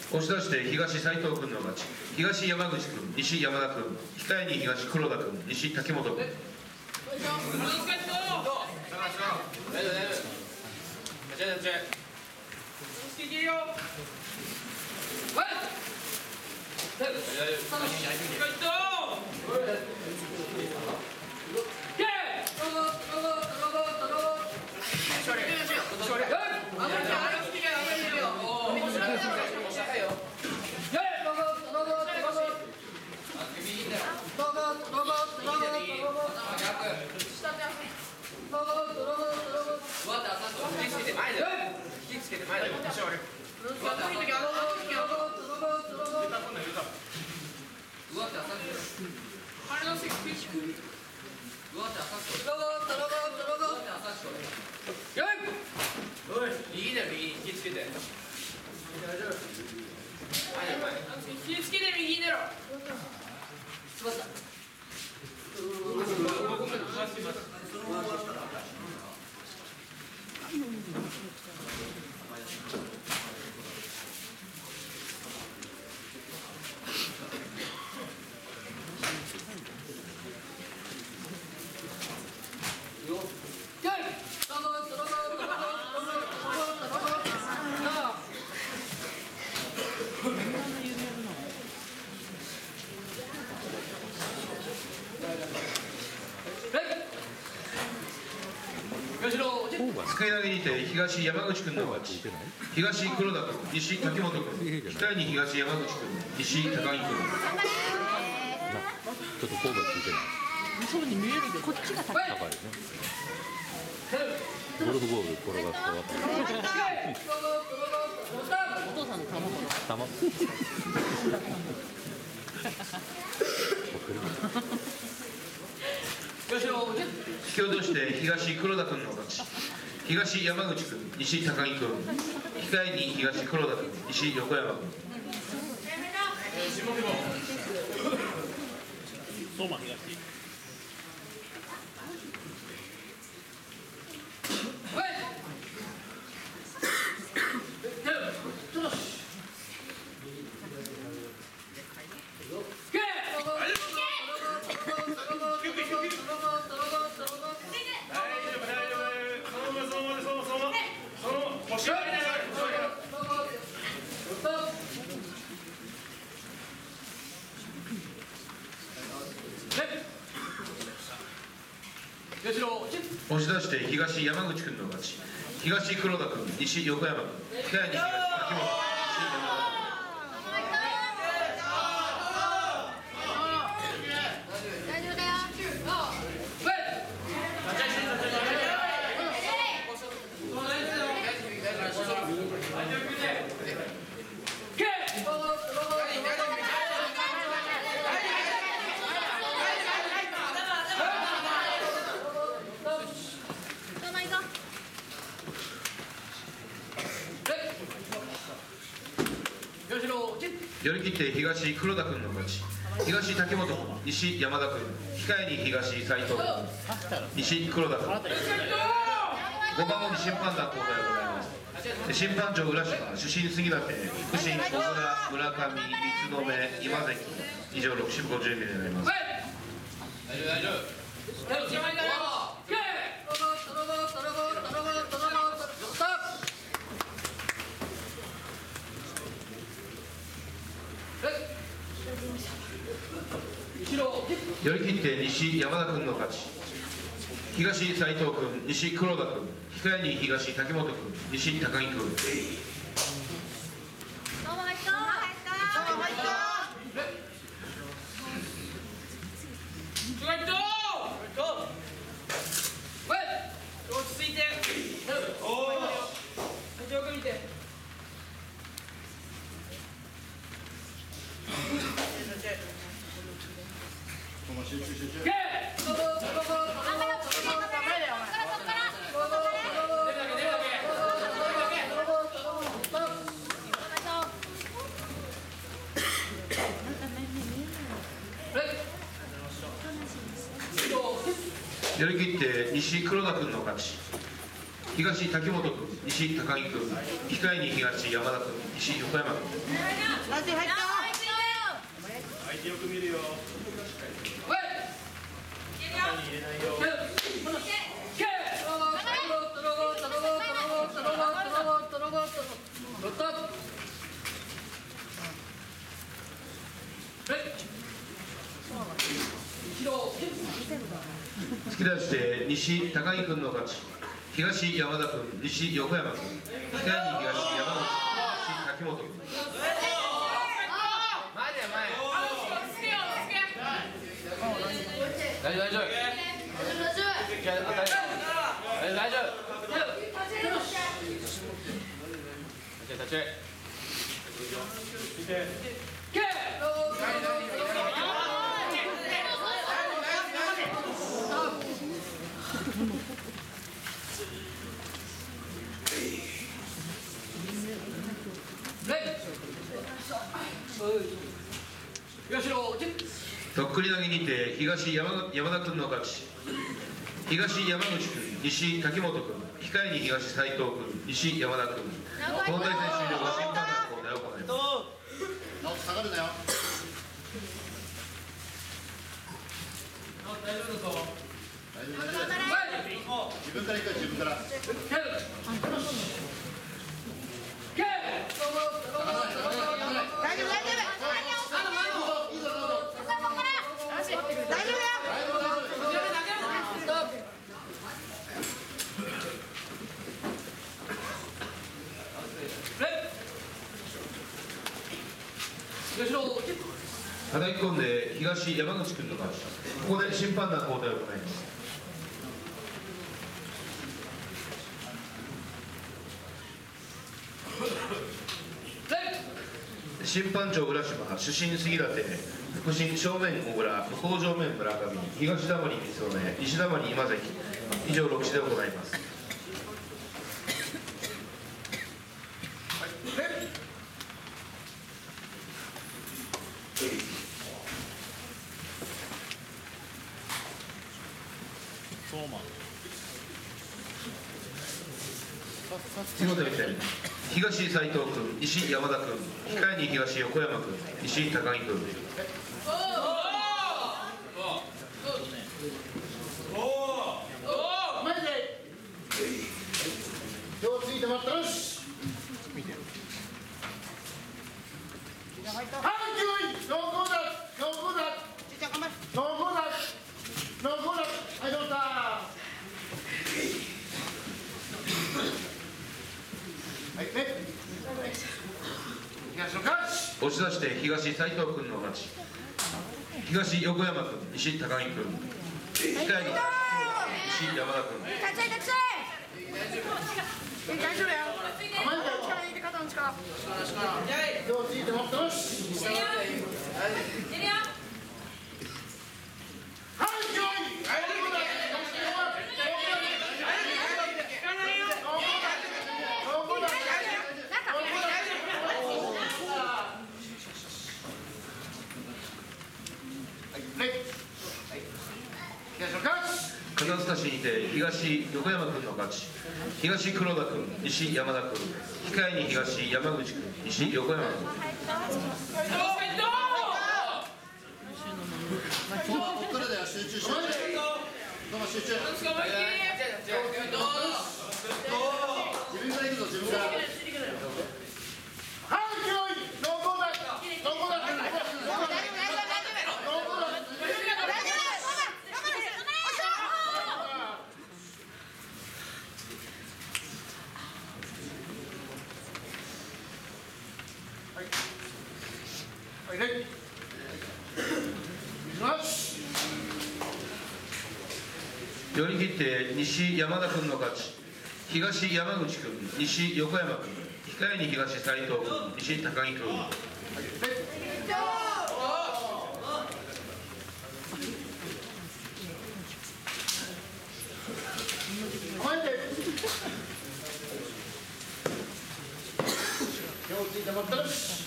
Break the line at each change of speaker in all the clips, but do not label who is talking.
押し出して東斉藤君の勝ち。東山口君、西山田君、控えに東黒田君、西竹本君。すくい投げにて東山口君の勝ち。東黒田君、西竹本君、控えに東山口君、西高木君。
ちょっと神戸ついてない。
そうに見えるけどこっちが高い。
高いね。ゴルフボール転がすと。
お父さんの卵の。
玉。
引き落として東黒田君の勝ち。東山口君、西高木君、控えに東黒田君、西横山君。
相馬東。
押し出して東山口君の勝ち。東黒田君、西横山君、控えに東竹本、西山田君。寄り切って東黒田君の勝ち。東竹本君、西山田君、控えに東斉藤君、西黒田君。5番後に審判団交代を行います。審判長浦島、主審杉立、副審小倉、村上、三つ目、今関、以上6種目の準備になります。寄り切って西山田君の勝ち。東斉藤君、西黒田君、控えに東竹本君、西高木君。
落ち着いて。よく見て。集中集中。
寄り切って西黒田君の勝ち。東竹本君、西高木君、控えに東山田君、 西横山君。
ラジオ入った
相手よく見るよ。
突き出して西高木君の勝ち。東山田君、西横山君。控えに東山口、西滝本君。
大丈夫大丈夫。大丈夫。立ち合い。
とっくり投げにて東山田君の勝ち。東山口君、西滝本君。控えに東斉藤君、西山田君。この対戦終了後、審判団交代を行います。
下がるなよ。大丈夫。自分から行くよ、自分から。
叩き込んで東山口君の勝ち。ここで審判団交代を行います。審判長浦島、主審杉立、副審正面小倉、向正面村上、東黙り光宗、西黙り今関、以上6試で行います。次の対戦、東斉藤君、西山田君。控えに東横山君、西高木君。
手をついて待ったらし。はい、9位、ノーゴーだ、ノーゴーだ、ノーゴーだ、ノーゴーだ、はい、どうだ。はい、ね。東の勝ち。
押し出して東斉藤君の勝ち。東横山君、西高木君。控えに西山田君。
大丈夫よ。力入れて肩の力。
手をついて待ったらし。
肩透かしにて東横山君の勝ち。東黒田君、西山田君。控えに東山口君、西横山君。
ここからだよ、集中しろ。どうも集中。自分から行くぞ、自分から。
寄り切って西山田君の勝ち。東山口君、西横山君。控えに東斉藤君、西高木君。
手をついて待ったらし。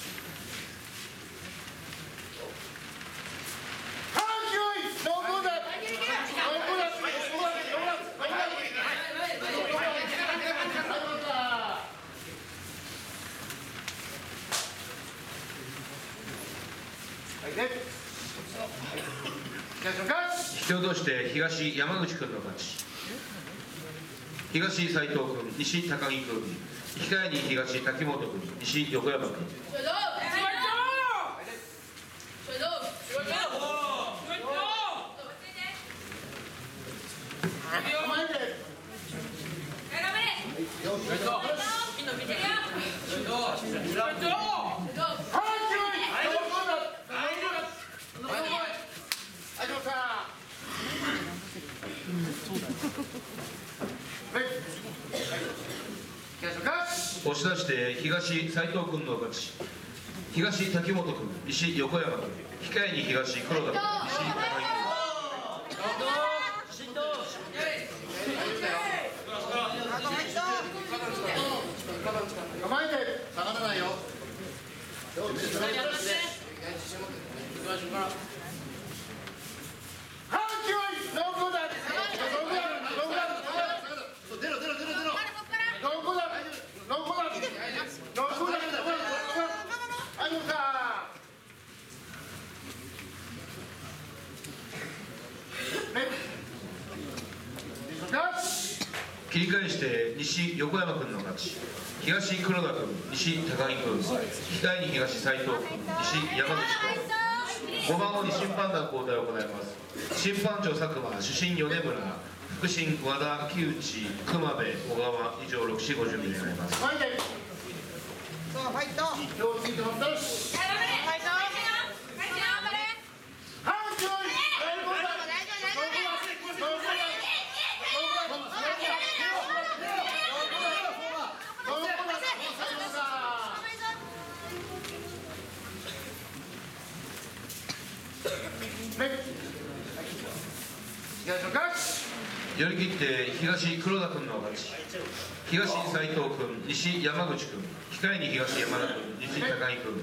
引き落として東山口君の勝ち。東斉藤君、西高木君、引き換えに東滝本君、西横山君。押し出して東斉藤君の勝ち。東滝本君、西横山君、引き換えに東黒田君、西高木君。
構えて下がらないよ。
切り返して西横山君の勝ち。東黒田君、西高木君、引き換えに東斉藤君、西山口君。5番後に審判団交代を行います。審判長佐久間、主審米村、副審和田、木内、熊部、小川、以上6、4、5準備願います。
ファイト。
寄り切って東黒田君の勝ち。東斉藤君、西山口君、引き換えに東山田君、西高木君。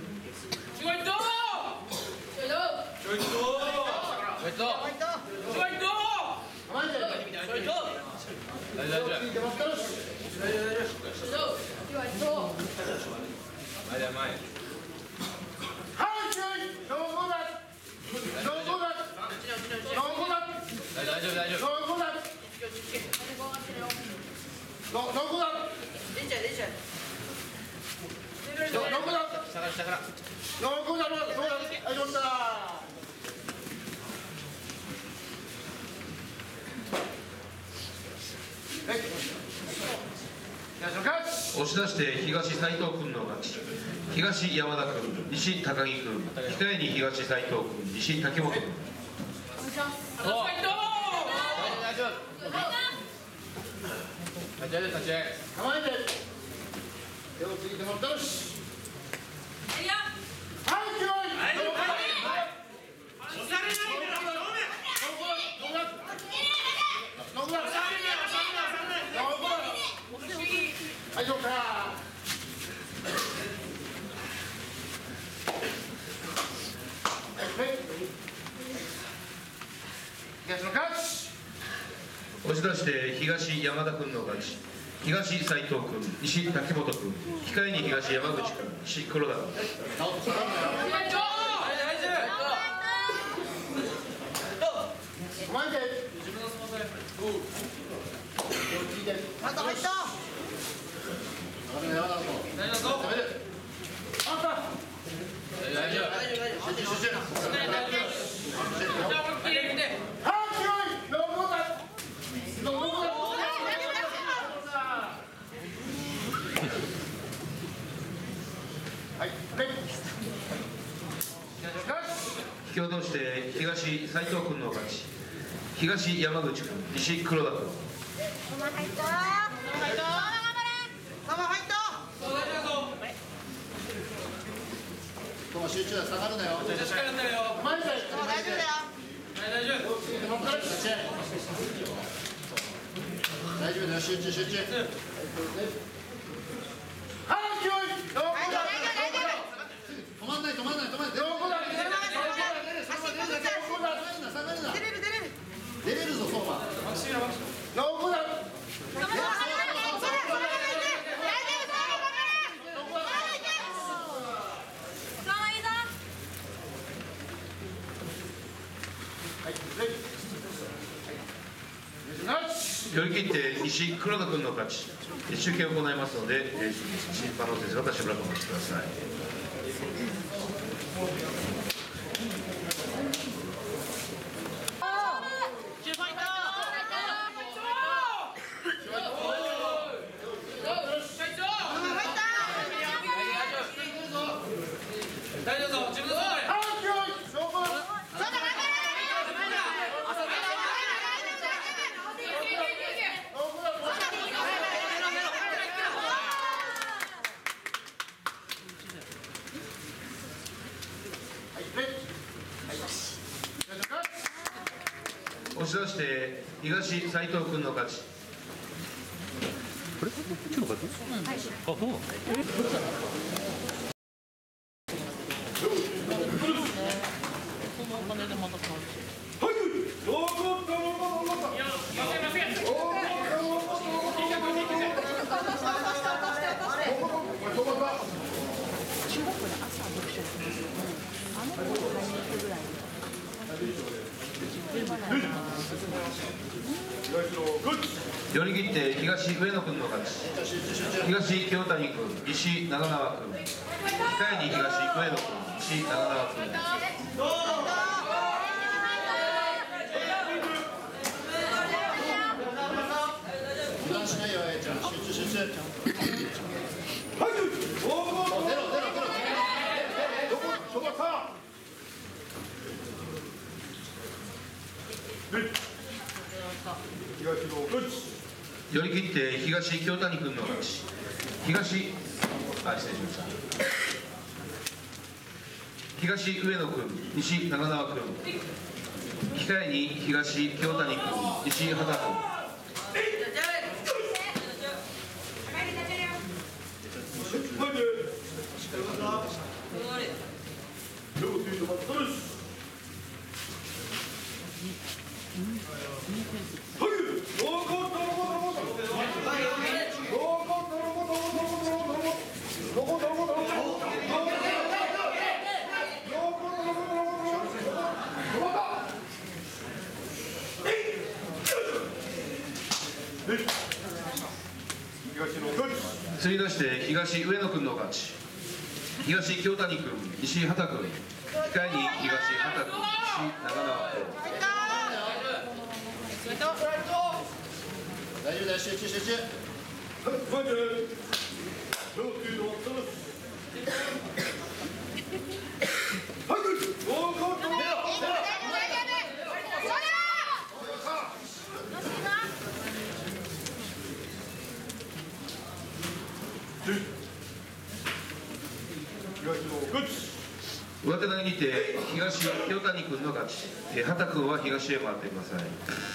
押し出して東斉藤君の勝ち。東山田君、西高木君、引き換えに東斉藤君、西滝本君。
構えて手をついてもらったらし。
押し出して東山田君の勝ち。東斉藤君、西滝本君、引き換えに東山口君、西黒田君。引き落として東斉藤君の勝ち。東山口君、西黒田君。
集中だ、下がるなよ。大丈夫だよ。大丈夫だよ、集中集中。止まんない止まんない止まんない。出れるぞ相馬。
寄り切って石井黒田君の勝ち。集計を行いますので、審判の先生方しばらくお待ちください。
大丈夫ぞ、自分の外で。
押し出して東斉藤君の勝ち。
これこっちの勝ち？あ、そう。
寄り切って東上野君の勝ち。東京谷君、石長縄君。控えに東上野君、石長縄君。
油断しないよ、あやちゃん。集中集中。
寄り切って東京谷君の勝ち。失礼しました。東上野君、西長縄君。控えに東京谷君、西畑君。釣り出して東上野君の勝ち。東京谷君、西畑君。控えに東畑君、西長縄君。
大丈夫だよ、集中集中。
上手投げにて東京谷君の勝ち。畑君は東へ回ってください。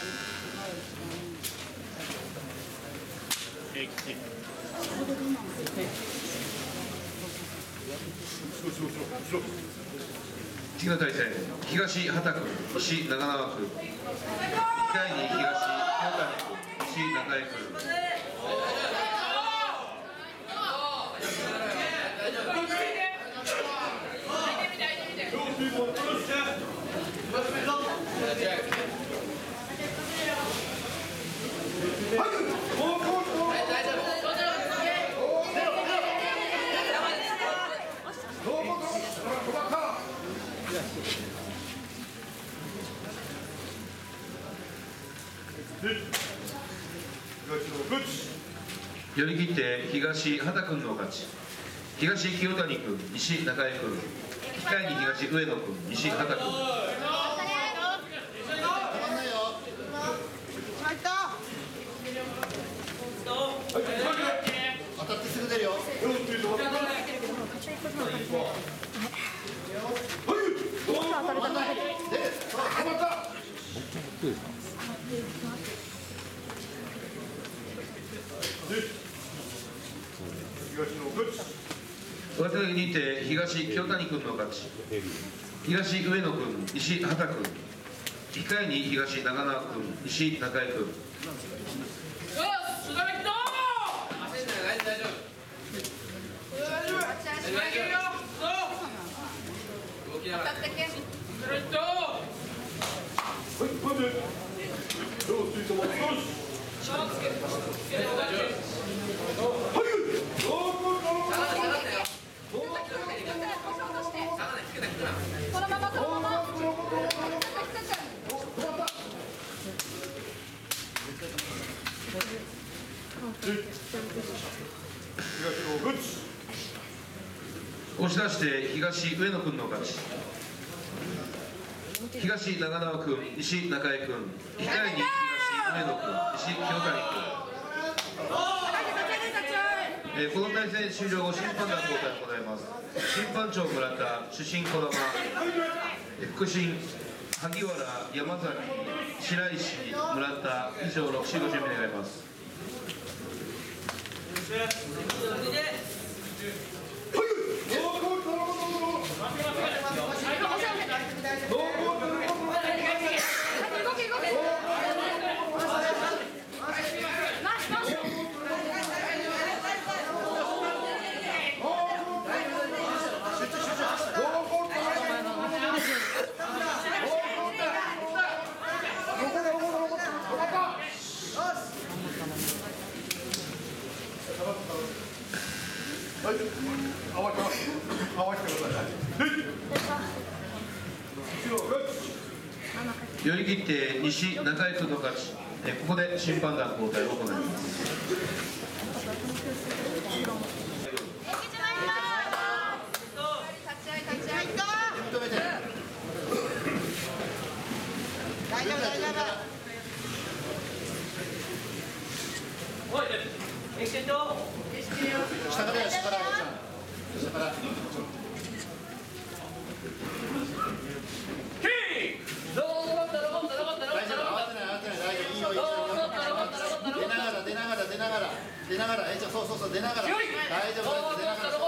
次の対戦、東畑君、西長縄君。控えに東京谷君、西中江君。寄り切って東畑君の勝ち。東清谷君、西中江君。控えに東上野君、西畑君。
当たってすぐ出るよ。
上手投げにて東京谷君の勝ち。東上野君、西畑君。控えに東長縄君、西中江君。
そのままそのまま
押し出して東上野君の勝ち。東長縄君、西中江君、控えに東上野君、西清谷君。この対戦終了後、審判団交代を行います。審判長村田、主審児玉、副審萩原、山崎、白石、村田、以上6試合ご準備願います。寄り切って西中江君の勝ち。ここで審判団交代を行います。
大丈夫大丈夫。
おい、エクセント。
下から下から下から。出ながら、そうそうそう、出ながら、大丈夫です、出ながら。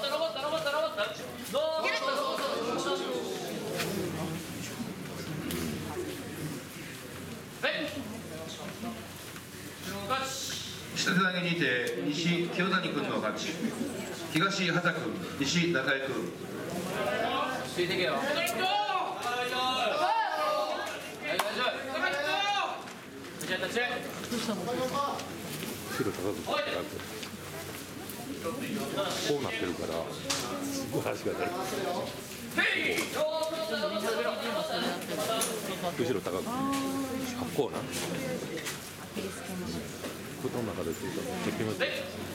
下手投げにて西清谷君の勝ち。東畑君、西中江君。
ついてけよ。
後ろ高くこうなってるからすごい足が出る。後ろ高くこうな布団の中でちょっと気持ち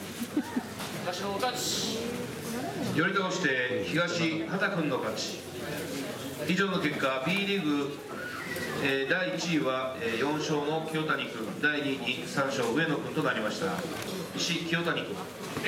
いい。
寄り倒して東畑君の勝ち。以上の結果 B リーグ第1位は4勝の清谷君、第2位に3勝上野君となりました。西清谷君。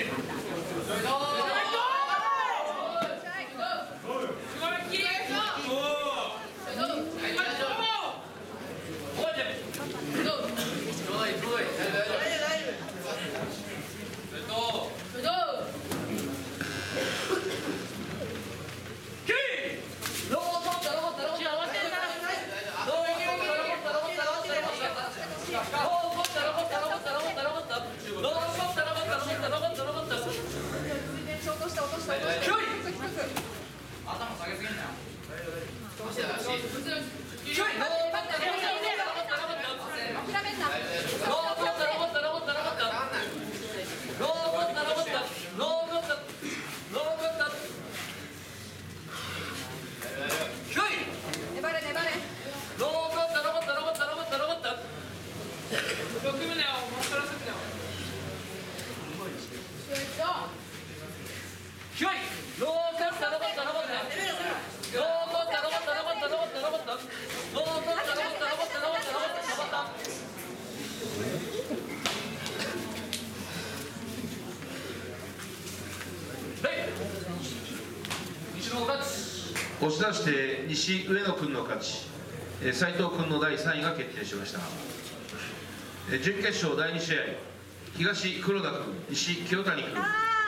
押し出して西上野君の勝ち。斉藤君の第3位が決定しました。準決勝第2試合、東黒田君、西清谷君。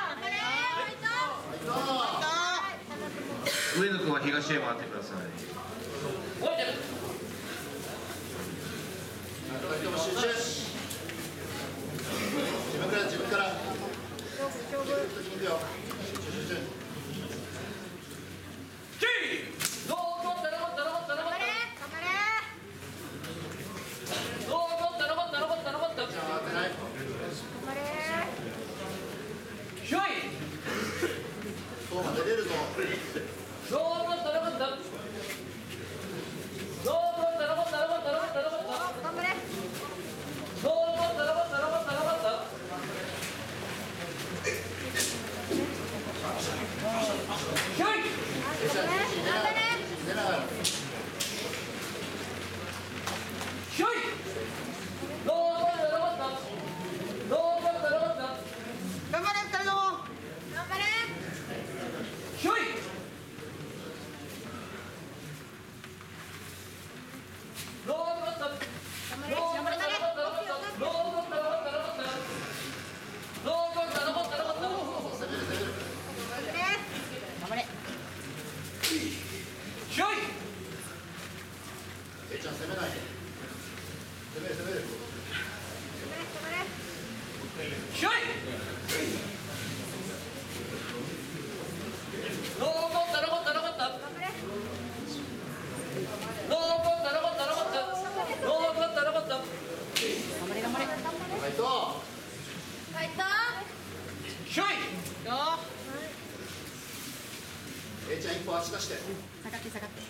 上野君は東へ回ってください。自分から
ひょい
A ちゃん攻めないで攻める攻める
ひょい残った残った残った残った残った残った残った残った
ファイト
ひょい
A ちゃん一歩足出して
下がって下がって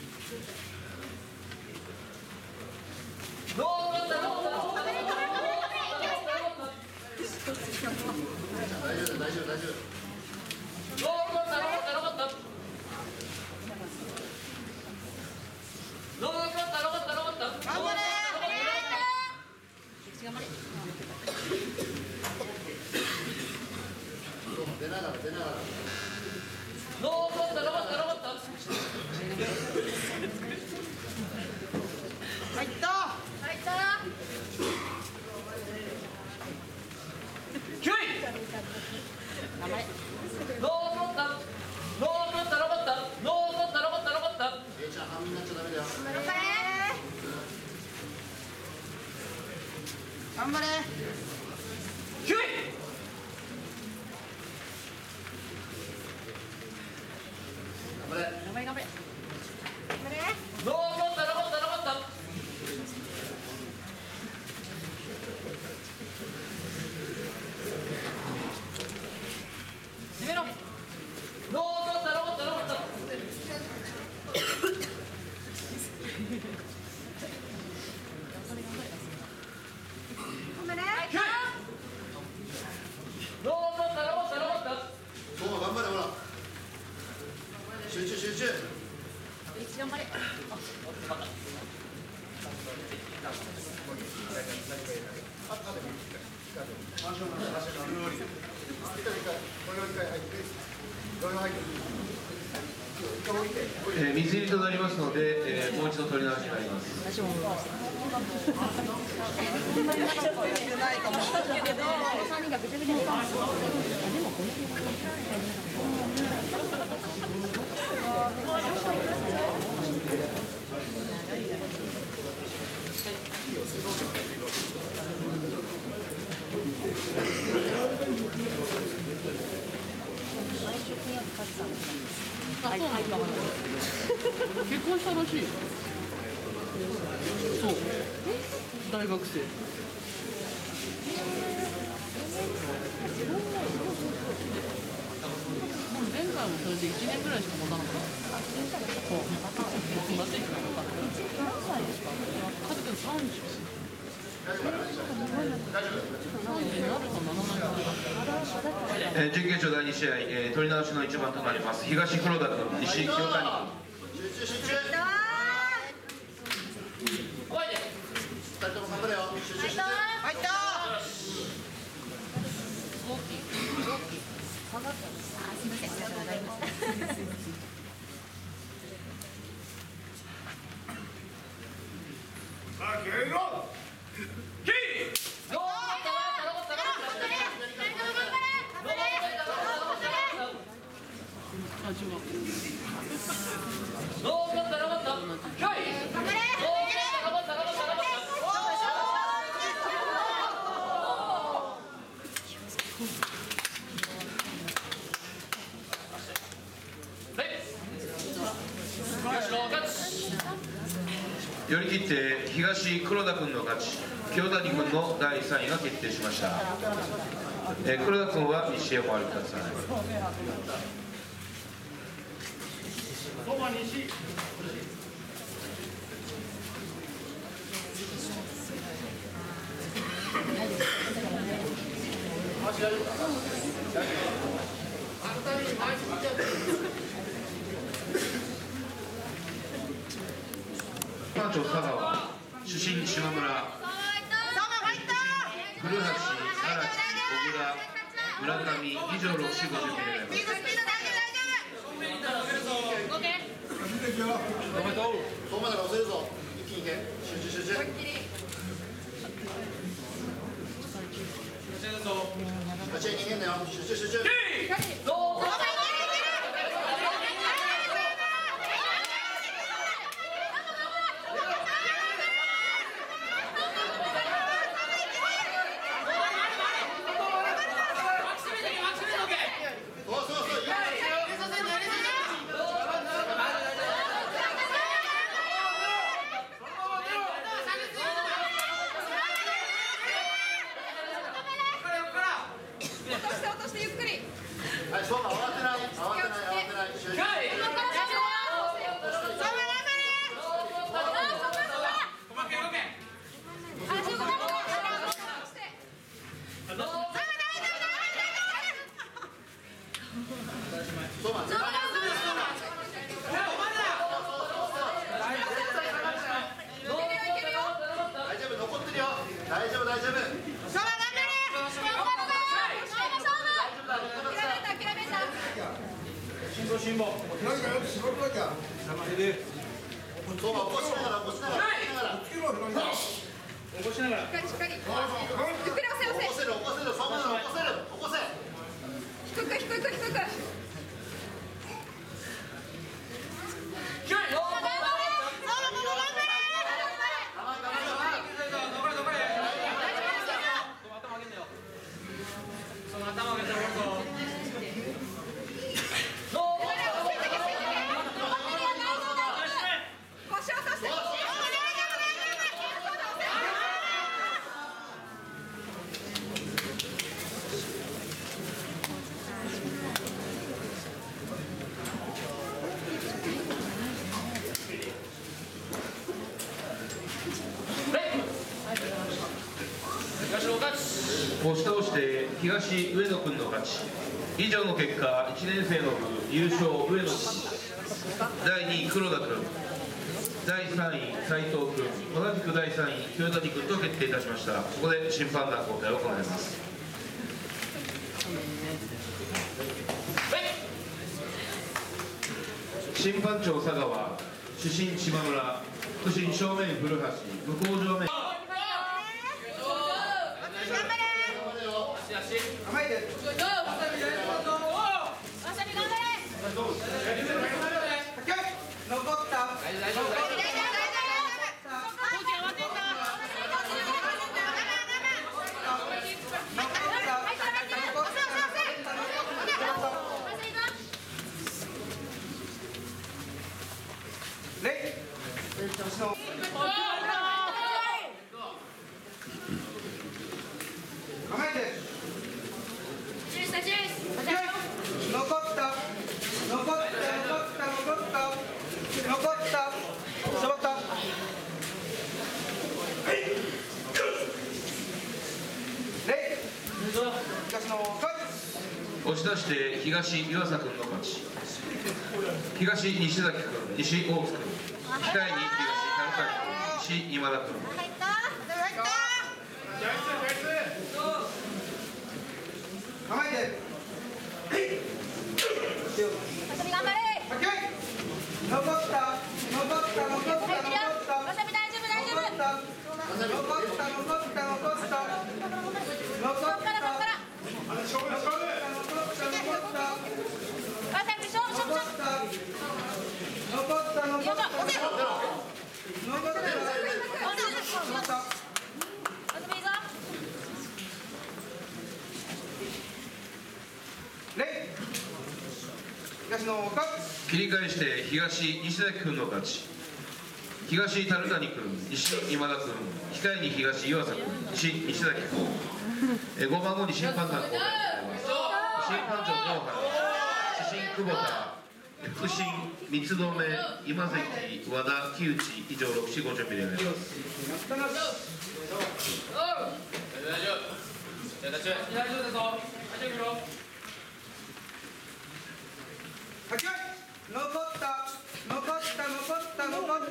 残った残った残った
大丈夫大丈夫大丈夫
残った残った残った残った残った残った
頑張れ
出ながら出ながら
残った残った残った
入った
ひょい
頑張れ
残った残った残った残った残った残った
A ちゃん半身になっちゃダメだよ
頑張れ
ひょい
頑張れ
頑張れ頑張れ
残った残った残った
攻めろ
残った残った残ったひょい残った残った残った
そう頑張れほら集中集中
頑張れ
水入りとなりますので、もう一度取り直しになります。
私も思いましたないかもしれないけど3人がぐちゃぐちゃになるでもこの
結婚したらしいよ。そう。大学生。前回もそれで1年ぐらいしか持たなかった。そう。友達しか持たなかった。何歳ですか？家族30。
準決勝第2試合、取り直しの一番となります。東黒田君、西清谷君。
集中集中
おいで
2人とも頑張れよ集中集中
入ったすみません、ありがとうございました
あ、違う。
寄り切って東黒田君の勝ち、清谷君の第3位が決定しました。黒田君は西へお回りください。班長佐川、主審島村、古橋、荒木、小倉、村上、以上6、4、50名でございます。
遠まで押せるぞ一気にいけ集中集中立ち合い逃げんなよ集中集中そう起こしながら起こしながら起こしながら
しっかりしっかりゆっくり押せ押せ
起こせる起こせるそんなの起こせる起こせ
低く低く低く腰落として
押し倒して東上野君の勝ち。以上の結果、1年生の部優勝上野君、第2位黒田君、第3位斉藤君、同じく第3位清谷君と決定いたしました。ここで審判団交代を行います。審判長佐川、主審島村、副審正面古橋、向こう正面
構えて残ったレイ年の構えて残った残った残った残った残った絞ったレイ東の勝ち
押し出して東岩佐君の勝ち。東西崎君、西大津君、控えに東田君、西今田君。
構えて
頑張れ
残った残った残った残った残った
わさび大丈夫大丈夫
残った残った残った残った残った
こっからこっから
残った残った
わさび勝負勝負勝負
残った残った
よいしょ押せ
残った残った
わさびいいぞ
レイ東の勝ち
切り返して東西崎君の勝ち。東樽谷君、西今田君、控えに東岩佐君、西崎君。5番後に審判団交代を行います。審判長野原、主審久保田、副審三つ留今関和田木内以上6試ご準備でお願いします。
大丈夫だぞ大丈夫よ
残った残った残った残った残った残った残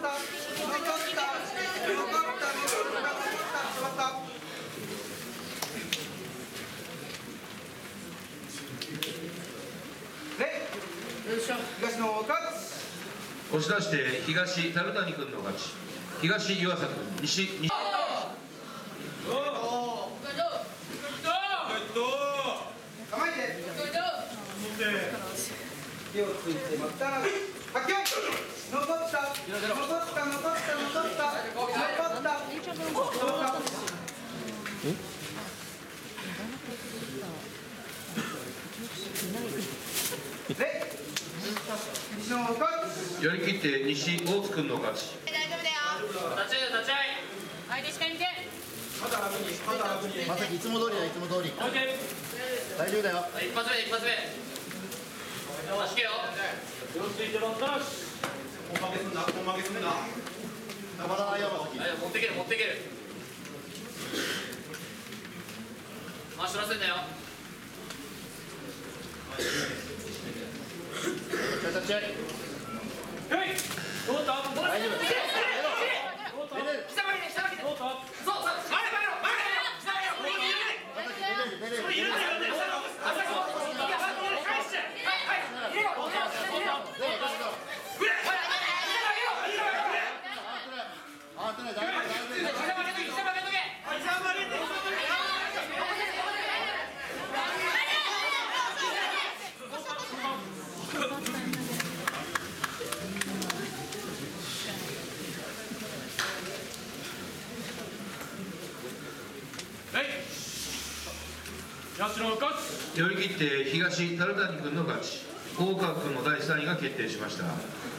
った残ったレイ東の勝ち
押し出して東樽谷君の勝ち。東岩佐君、西
構えて手をついてまったら発見残った残った残った残った残った残ったで西の勝ち
寄り切って西大津君の勝ち。
大丈夫だよ
立ち合い立ち合い
相手しっかり見て
まさきいつも通りだいつも通り大丈夫だよ
一発目一発目足けよ
たまらないよまさき
持ってける持ってける回し取らせんなよ
立ち合い
どうだ大丈夫
出れる
膝曲げて膝曲げてそう前ろ膝曲げろ
出れる
入れろ返しちゃえはい入れろ
寄り切って東樽谷君の勝ち、大川君の第3位が決定しました。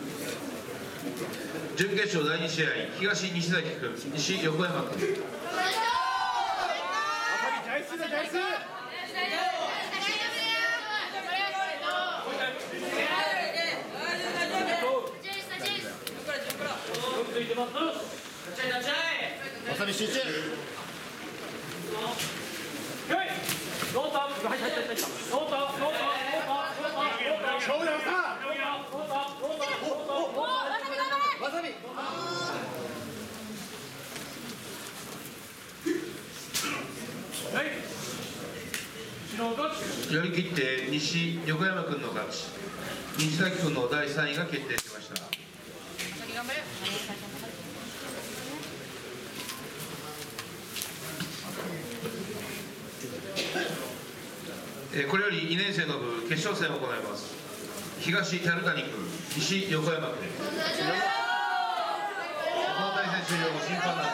準決勝第2試合、東西崎君、西横山君。
わさび集中。勝負ださ。わさび。
寄り切って西横山君の勝ち、西崎君の第3位が決定しました。これより2年生の部決勝戦を行います。東樽谷君、西横山君。この対戦終了後、審判団交代を行います。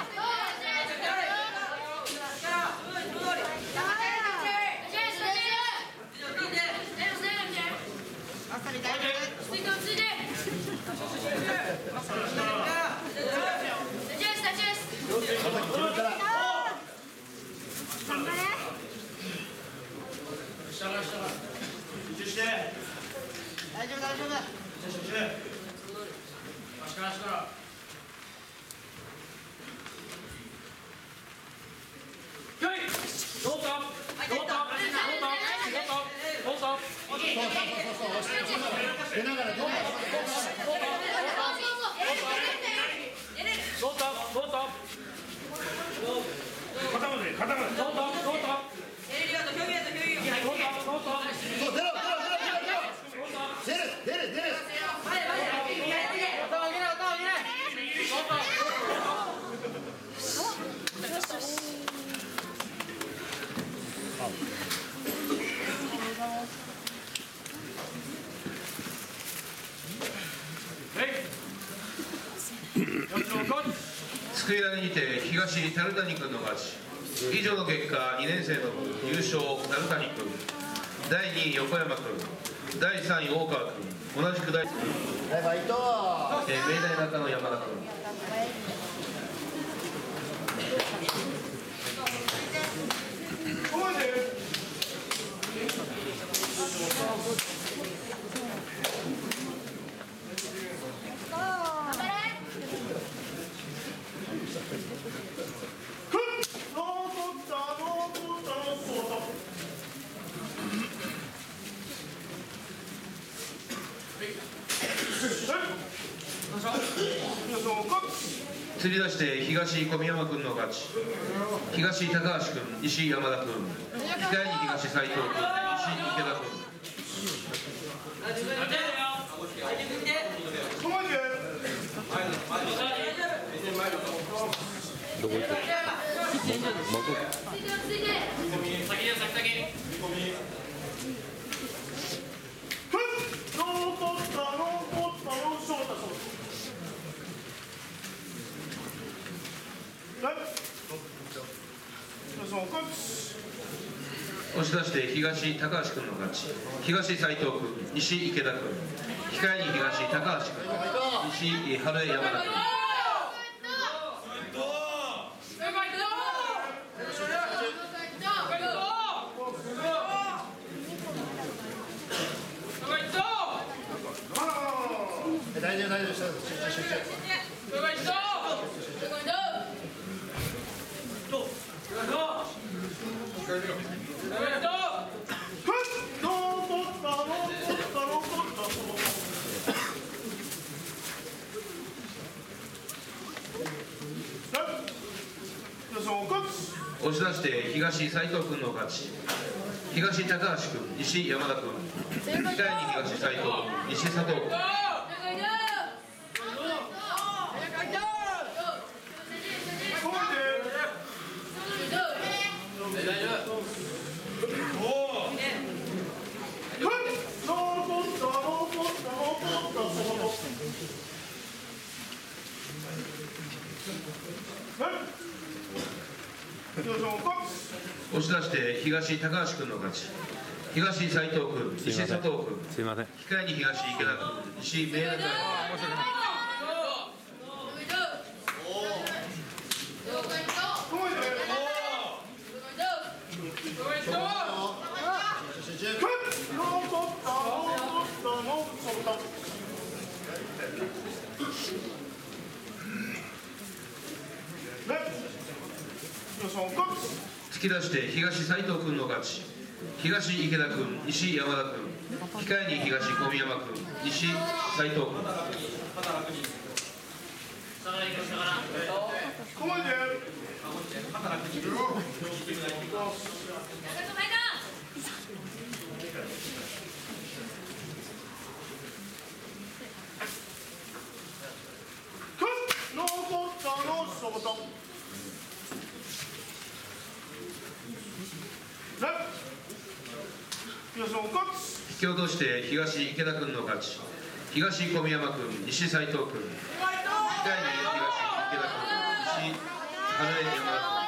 大丈夫大丈夫。出ながら出ながら。
すくい投げにて東樽谷君の勝ち。以上の結果、2年生の部優勝樽谷君、第2位横山君、第3位大川君、同じく第
バイバイと。
明大中の山田君。釣り出して東小宮山君の勝ち、東高橋君、西山田君、控えに東斉藤君、西池田君。
どこ行く？
押し出して東高橋君の勝ち、東斉藤君、西池田君、控えに東高橋君、西春江山田君。
大丈夫大丈夫。集中集中。
押し出して東斉藤君の勝ち、東高橋君、西山田君、控えに東斉藤君、西佐藤君。
よいしょ。
押し出して東高橋君の勝ち。東斉藤君、西佐藤君、
すいません。
控えに東池田君、西明大君。突き出して東斉藤君の勝ち。東池田君、西山田君、控えに東小宮山君、西斉藤君。引き落として東池田君の勝ち。東小宮山君、西斉藤君、控えに東池田君、西花江山田君。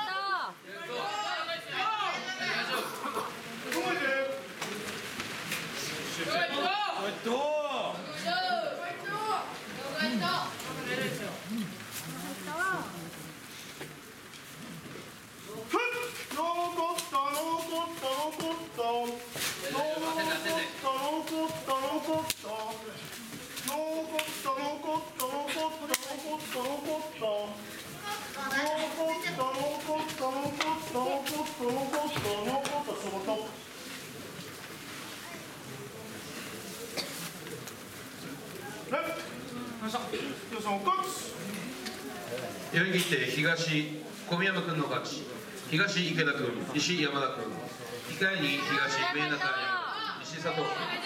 やりきって東小宮山君の勝ち。東池田君、西山田君、控えに東明中山、西佐藤君。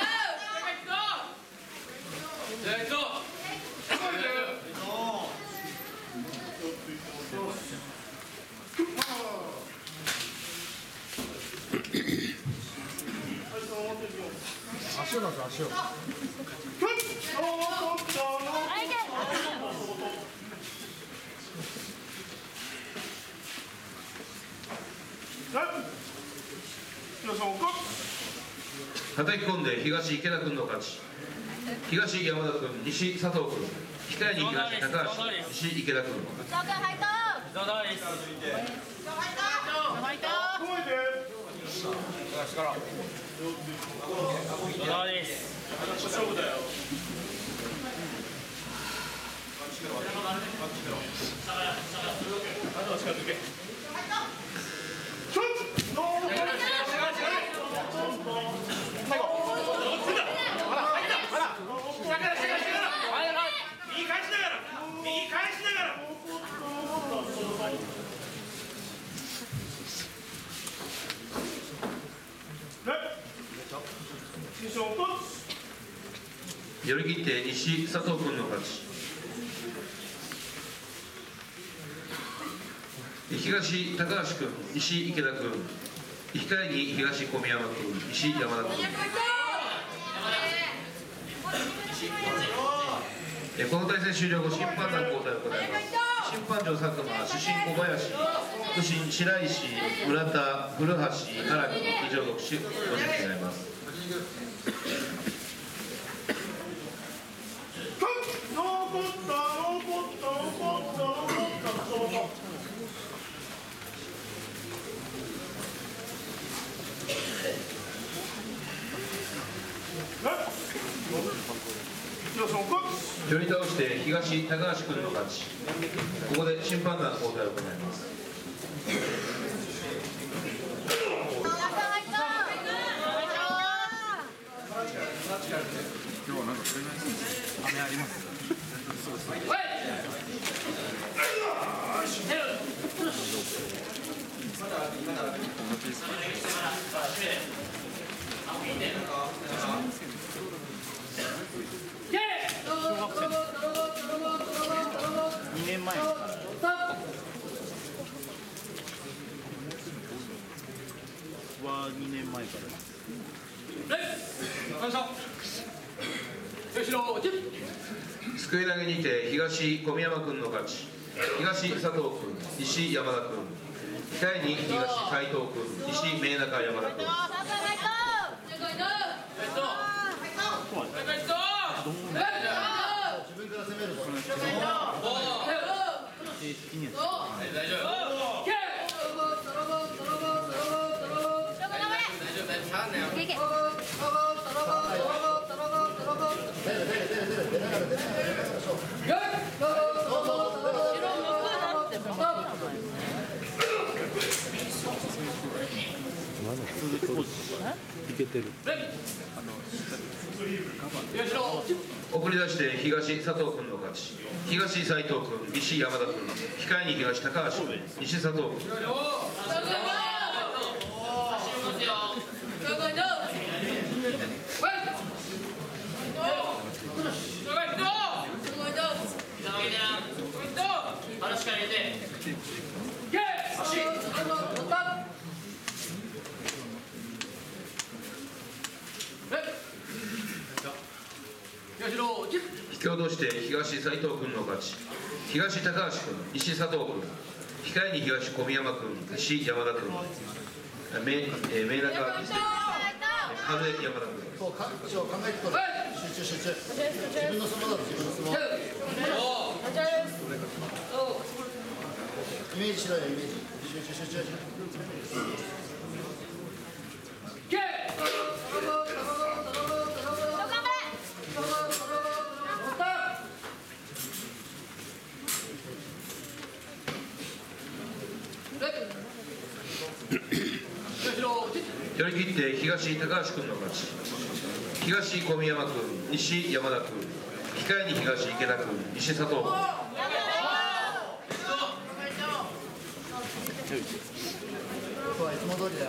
足を出す、足を。
叩き込んで東池田君の勝ち。東山田君、西佐藤君、控えに東高橋、西池田君。
勝負だよ。
寄り切って西佐藤君の勝ち。東高橋君、西池田君、控えに東小宮山君、西山田君。この対戦終了後、審判団交代を行います。審判長佐久間、主審小林、副審白石、村田、古橋、荒木、以上6種ご準備願います。寄り倒して東高橋君の勝ち。ここで審判団交代を行います。
今日はなんかそれなりに雨あります。2年前は2年前からです。
すくい投げにて東小宮山君の勝ち。東佐藤君、西山田君、 控えに東斉藤君、西明中山田君。
自分から攻めるぞ。
いけてる。
送り出して東佐藤君の勝ち。東斉藤君、西山田君。控えに東高橋君、西佐藤君。引き落として東斉藤君の勝ち。東高橋君、西佐藤君。控えに東小宮山君、西山田君。明中春江山田君。
そうか、一応考えてとる。集中集中。自分の相撲だぞ、自分の相撲。イメージしろよ、イメージ。集中集中。
寄り切って東高橋君の勝ち。東小宮山君、西山田君。控えに東池田君、西佐藤君。
ここはいつも通りだよ。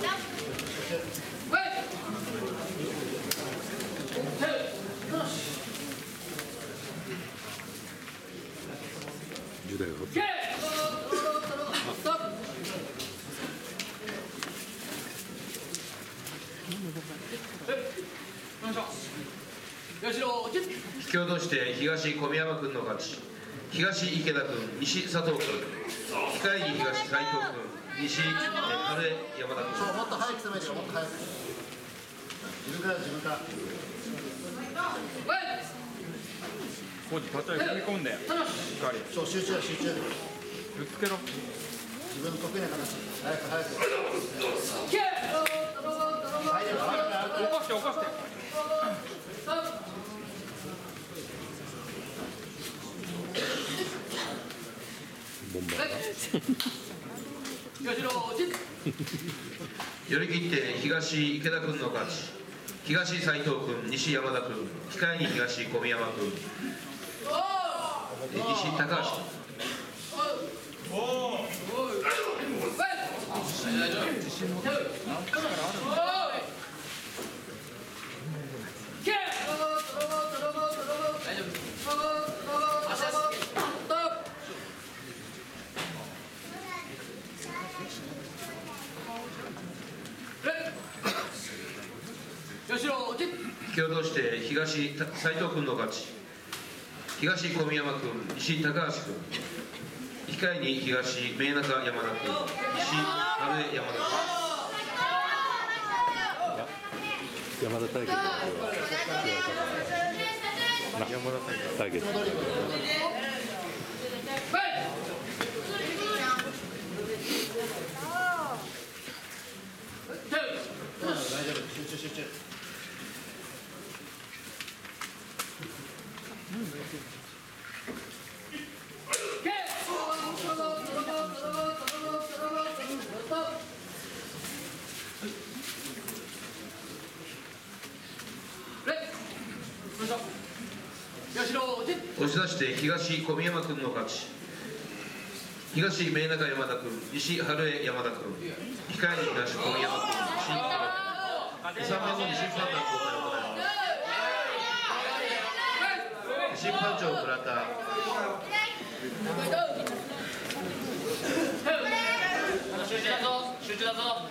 時代が
引き落として東小宮山君の勝ち。東池田君、西佐藤君。控えに東斉藤君、西春江山田君。
そう、もっと早く攻めてよ、もっと早く。自分から自分から。
コーチ立ち上げ踏み込んでしっかり
そう、集中だ、集中。
ぶつけろ。
自分の得意な形。早く早く。入れば入れば
起こして起こして
ボンバーが
寄り切って東池田君の勝ち。東斉藤君、西山田君。控えに東小宮山君。西高橋君。引き落として東斉藤君の勝ち。東小宮山君、西高橋君。控えに東明中山田君、西春江山田君。
山田対決。山田対決。
大丈夫、集中集中。
押し出して東小宮山君の勝ち。東明中山田君、西春江山田君。控えに東小宮山君、西池田君。3番後に審判団交代を行います。審判長倉田。
集中だぞ、集中だぞ。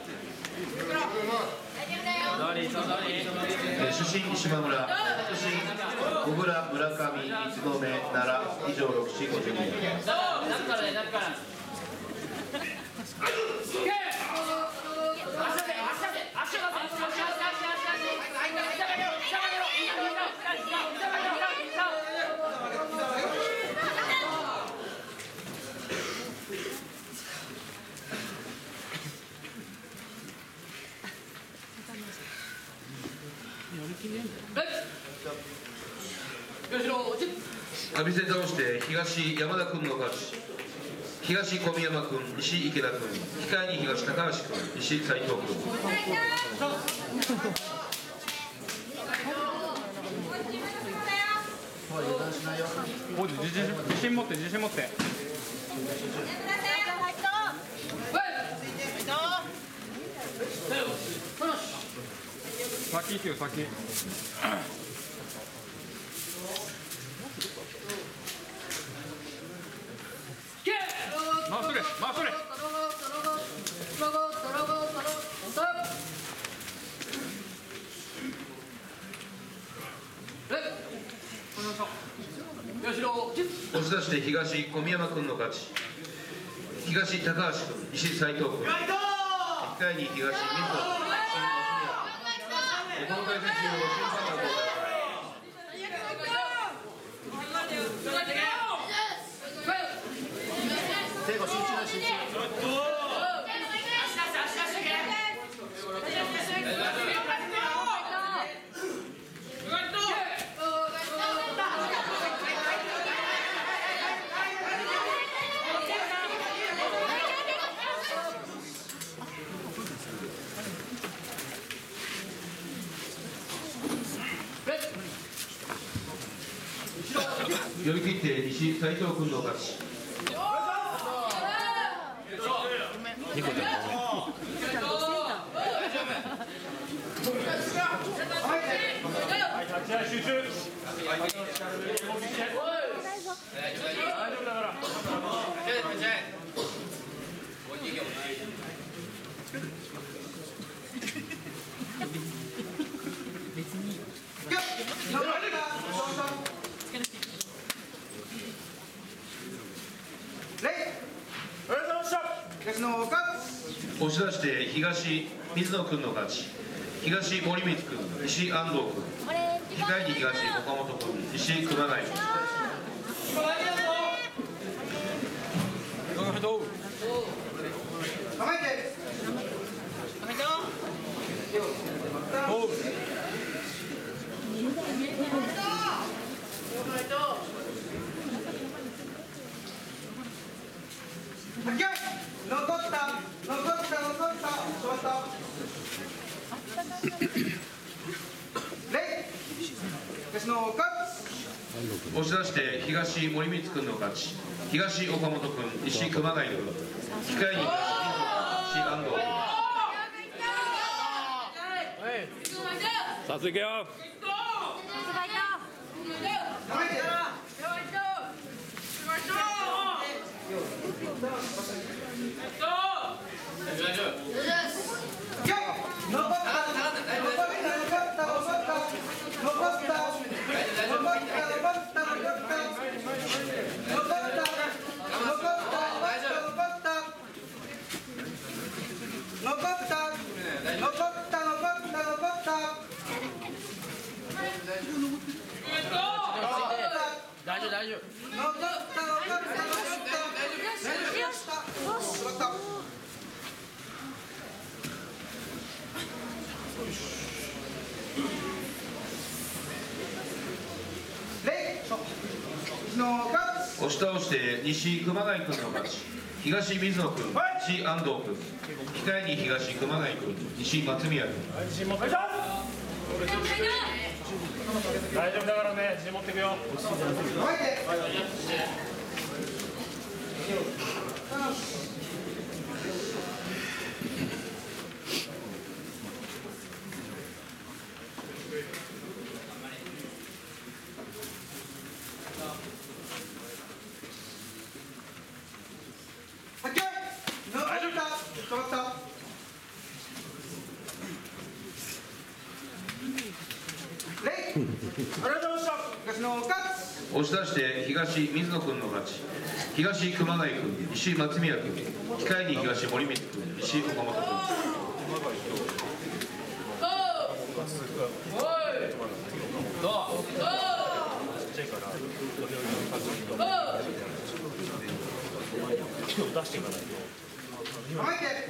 主審島村、副審小倉、村上、三つ目、奈良、以上6チーム52。
中からね、中から。
浴びせ倒して東山田君の勝ち。東小宮山君、西池田君、控えに東高橋君、西斉藤君。
王子自信持って自信持って。先行くよ先。回しとれ回しとれ。
押し出して東小宮山君の勝ち。東高橋君、西斉藤君。控えに東水野君、西松宮君。岡本選手を審判が交代。
最後集中だ集中。
読み切って西斉藤君の勝ち。
立ち合い集中。大丈夫だから。
押し出して東水野君の勝ち。東森光君、西安藤君。控えに東岡本君、西熊谷君。押し出して東森光君の勝ち。東岡本君、西熊谷君。控えに東西安藤君。
さあ続けよ。
大丈夫大丈夫。
押し倒して西熊谷君の勝ち。東水野君、西安藤君。控えに東熊谷君、西松宮君。
大丈夫だからね、自信持っていくよ。
押し出して東水野君の勝ち。東熊谷君、西松宮君、控えに東森光君、西岡本君。
構えて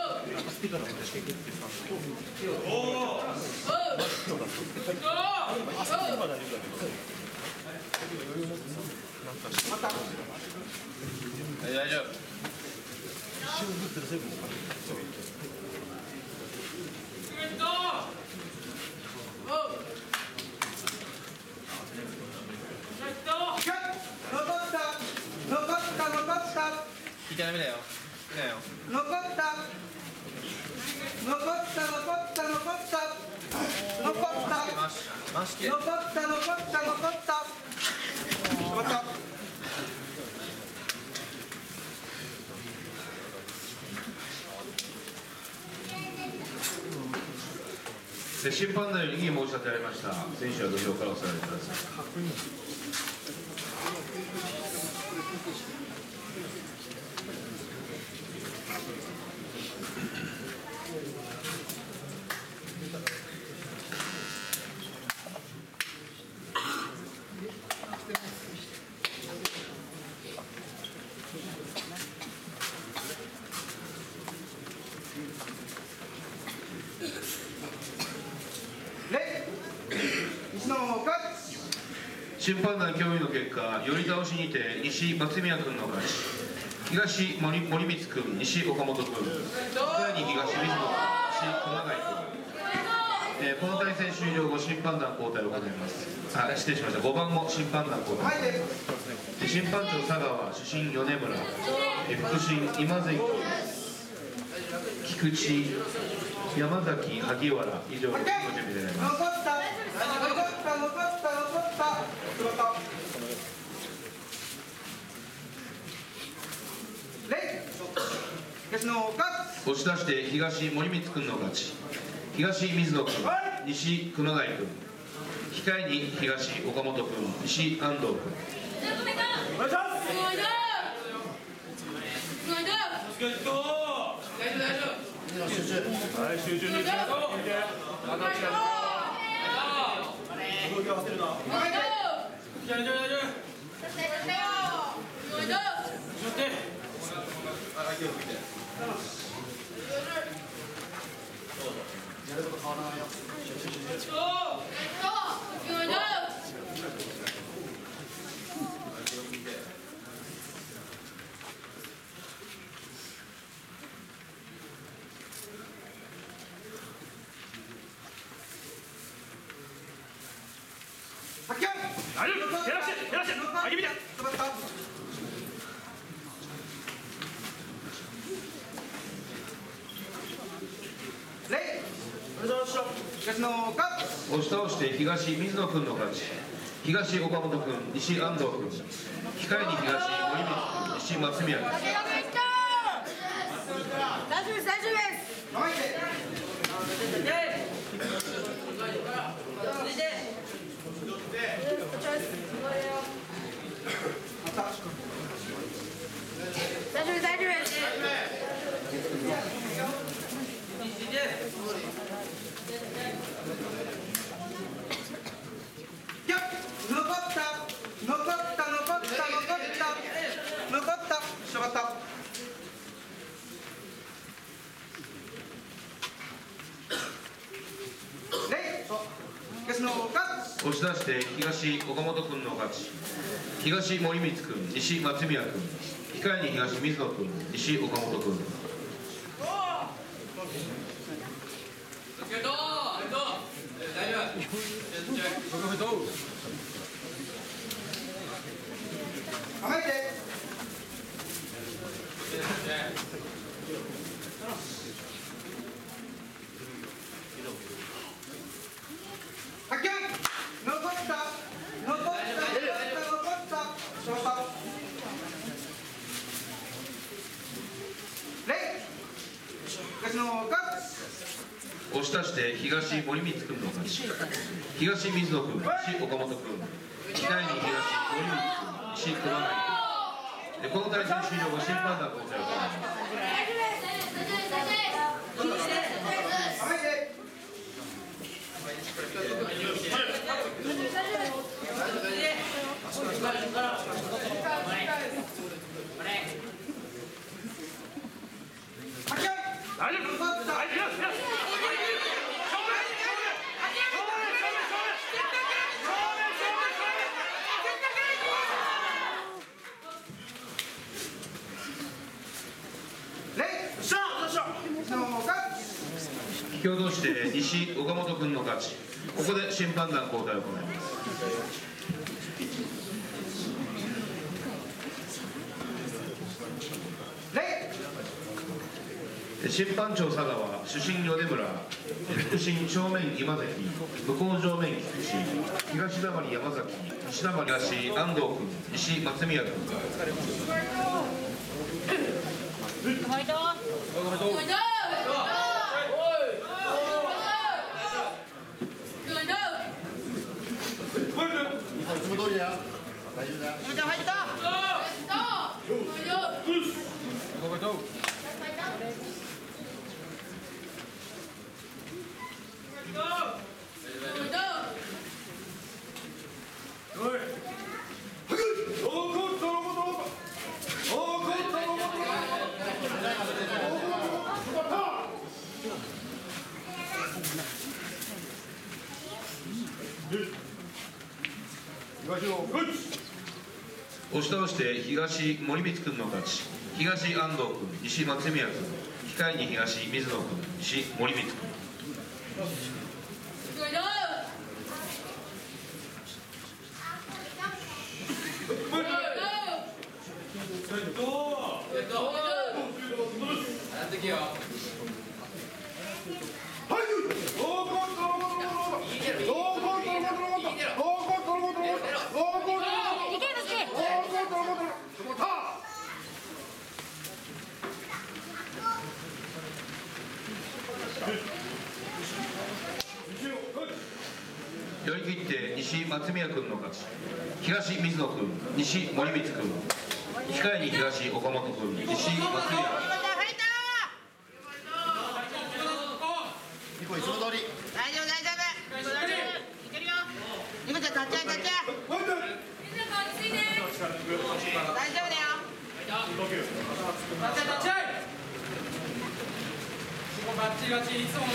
大丈夫。聞いてダメだよ。いいなよ。
残った残った残った残った残った
マシマシケ。
残った残った残った残った
審判団より異議申し立てられました。選手は土俵からお下がりください。審判団協議の結果、寄り倒しにて西松宮君の勝ち。東森光君、西岡本君、さらに東水野君、西熊谷君。この対戦終了後、審判団交代を行います。失礼しました。5番も審判団交代。審判長佐川、主審米村、副審今関、菊池、山崎、萩原、以上の準備でございます。押し出して東森光君の勝ち。東水野君、西熊谷君、控えに東岡本君、西安藤君。
はい、集中に。
押し倒して東水野君の勝ち。東岡本君、西安藤君、控えに東森光君、西松宮君。
大丈夫です大丈夫
押し出して東岡本君の勝ち。東森光君、西松宮君、控えに東水野君、西岡本君。押し出して東森光君の勝ち。東水野君、西岡本君、 控えに東、森光、西、熊谷。この対戦終了後、審判団交代を行います。引き落として西、岡本君の勝ち。ここで審判団交代を行います。審判長佐川、主審米村、副審正面今関、向こう正面菊池、東溜山崎、西溜東安藤君、西松宮君。
いつも通りだよ。大丈夫だよ。
入った。
押し倒して東、森光君の勝ち。東、安藤君、西、松宮君。控えに東、水野君、西、森光君。寄り切って西、松宮君の勝ち。東、水野君、西、森光君。控えに東、岡本君、西、松宮君。
いつも通り。
大丈夫。いけるよ。ニコちゃん立ち会い。大丈夫だよ。
バッチガチいつも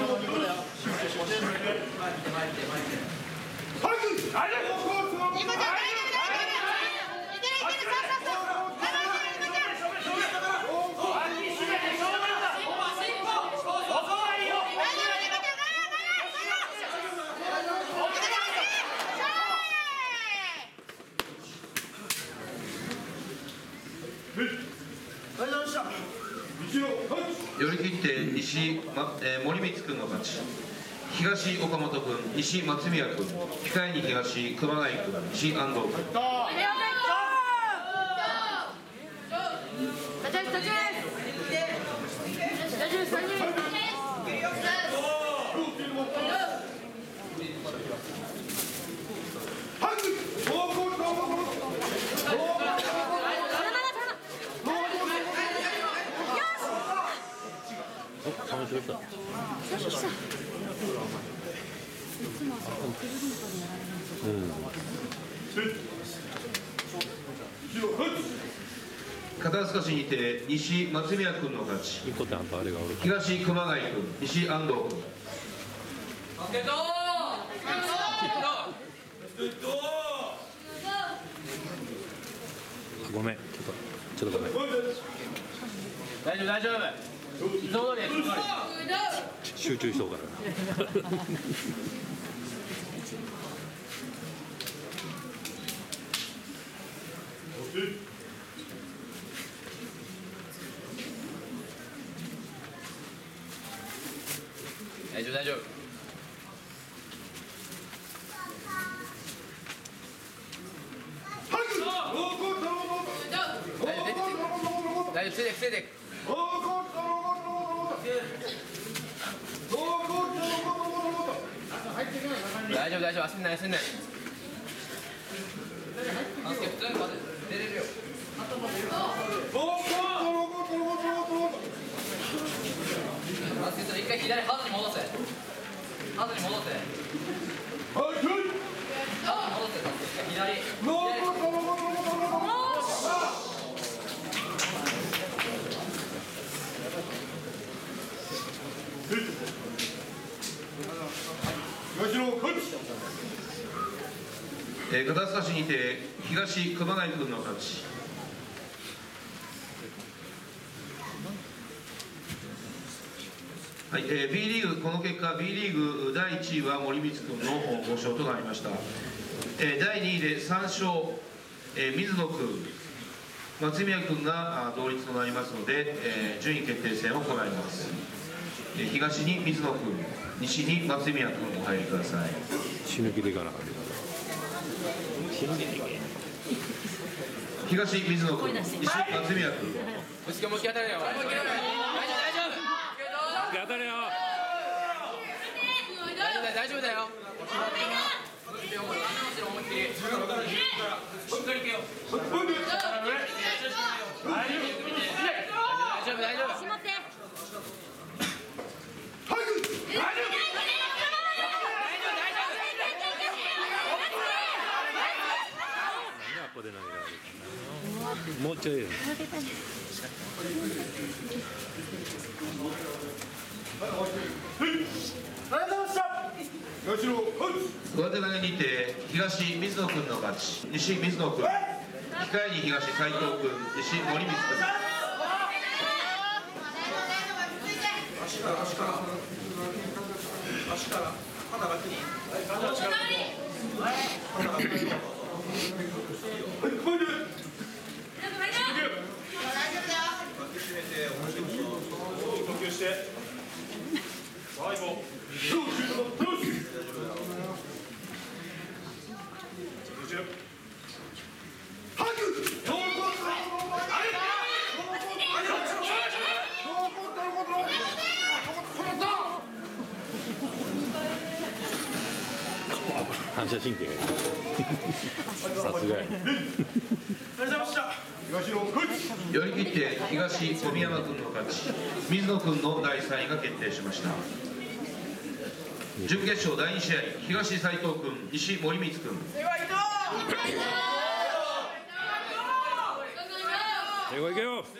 寄り切って西、森光君の勝ち。東、岡本君、西、松宮君。控えに東、熊谷君、西、安藤君。肩透かしにて西、松宮君の勝ち。東、熊谷君、西、安藤君。
ごめん、ちょっとごめん。
大丈夫いつも通り
集中しそうから
大丈夫ついていく大丈夫焦んないバスケ普通に勝て出れるよバスケ一回左ハズに戻せハズに戻せ
肩すかしにて東熊谷君の勝ち。はい、B リーグ、この結果 B リーグ第1位は森光君の5勝となりました。第2位で3勝、水野君、松宮君が同率となりますので、順位決定戦を行います。東に水野君、西に松宮君お入りください。
死ぬ気でいかなかった。
東水野君、西松宮君。
ぶつけも当たれよ。大丈夫。
当たれよ。
大丈夫だよ。大丈夫。
ここで投げられる。もうちょい。
上手投げにて東水野君の勝ち。西水野君、控えに東斉藤君、西森光君。
足から肩がに
反射神経がいい。さすがや。
寄り切って東小宮山君の勝ち。水野君の第3位が決定しました。準決勝第2試合、東斉藤君、西森光君。
英語いけよ。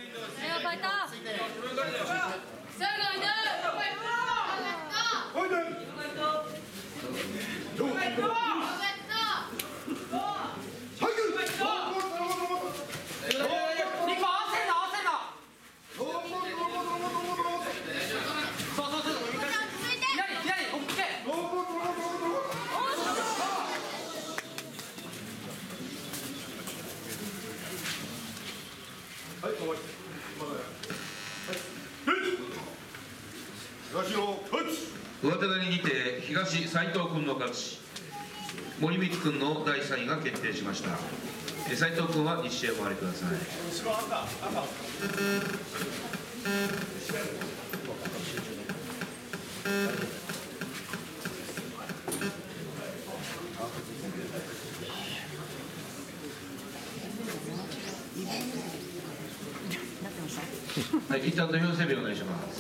上手投げにて東斉藤君の勝ち。森光君の第3位が決定しました。斉藤君は2試合お回りください。はい、一旦土俵整備お願いします。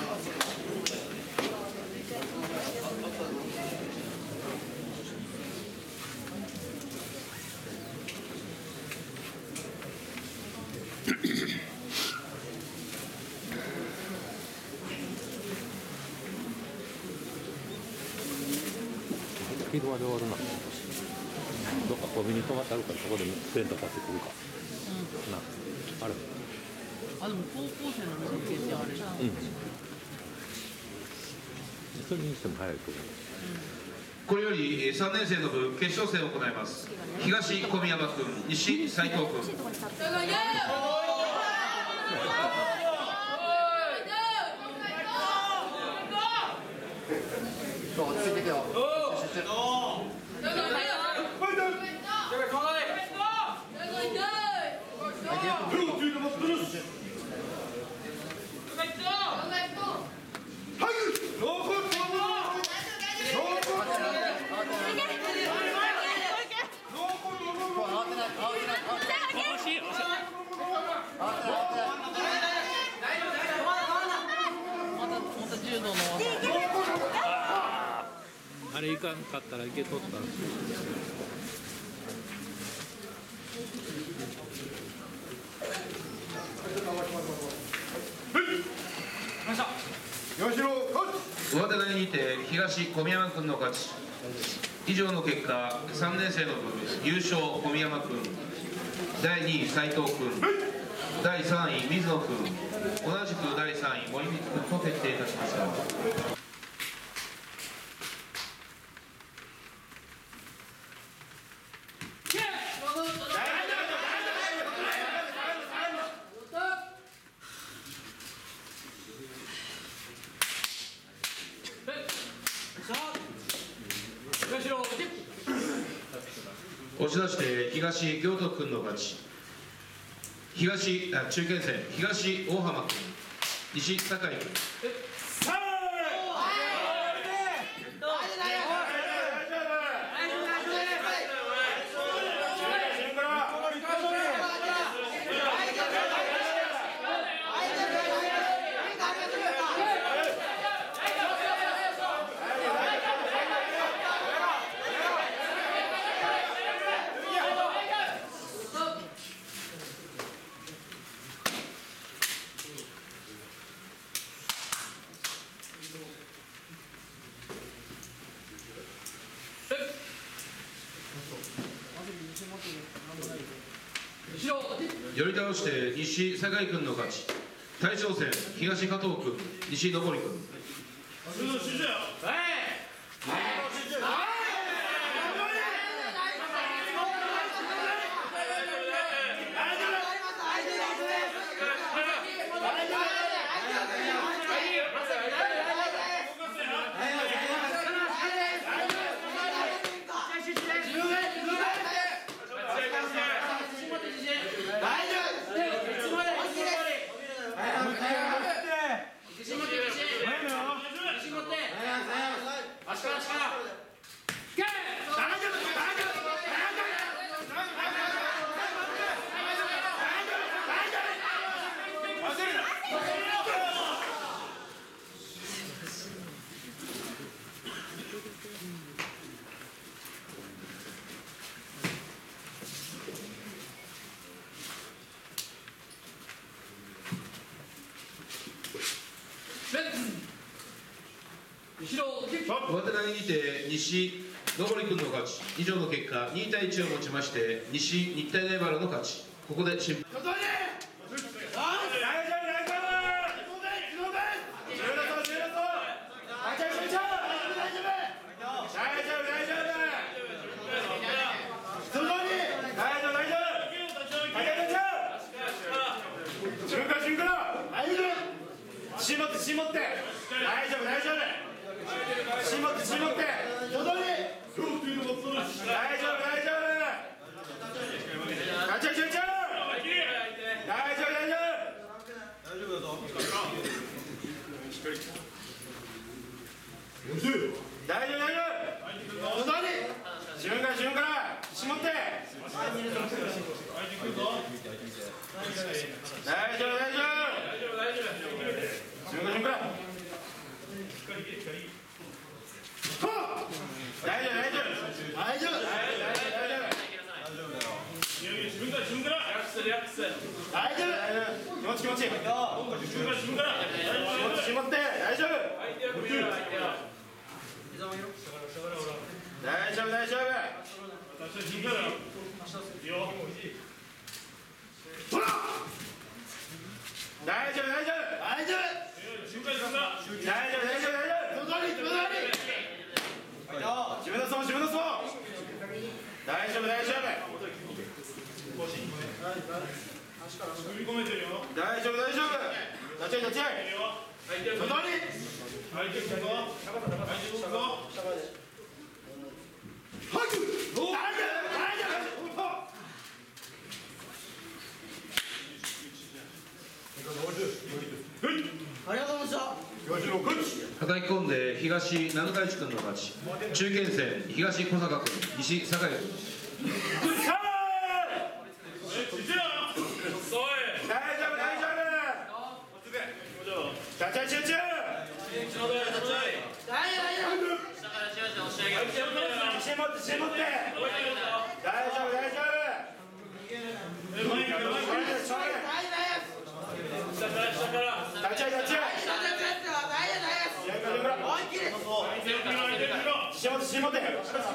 昼間で終わるな。どっかコンビニ止まってあるから、そこで弁当買ってくるか。な、ある。
あ、でも高校生の店ってあれじゃん。
それにしても早いと思う。
これより3年生の部決勝戦を行います。東小宮山君、西斉藤君。
慌
れいかんかったらいけとったんですよ。
吉野
上手投げにて東小宮山君の勝ち。以上の結果、3年生の分優勝小宮山君、第2位斉藤君、第3位水野君、同じく第3位森光君と決定いたしました。押し出して東行徳君の勝ち。中堅戦東大浜君、西酒井君。寄り倒して西酒井君の勝ち。大将戦東加藤君、西上君。上手投げにて西上君の勝ち。以上の結果2対1をもちまして西日体大原の勝ち。ここで審判
絞って大丈夫大丈夫絞って絞って戻り大丈夫大丈夫大丈夫大丈夫大丈夫だぞ大丈夫大丈夫戻り自分から絞って大丈夫大丈夫自分から大丈夫大丈夫大丈夫大丈夫気持ち絞って大丈夫大丈夫大丈夫ほら大丈夫大丈夫大丈夫自分のそう大丈夫大丈夫大丈夫立ち会い戻り
ありがとうございました。
叩き込んで東長田一君の勝ち。中堅戦東小坂君、西酒井君。
集中絞って大丈夫大丈夫立ち合い立ち合い絞って絞って大丈夫大丈夫大丈夫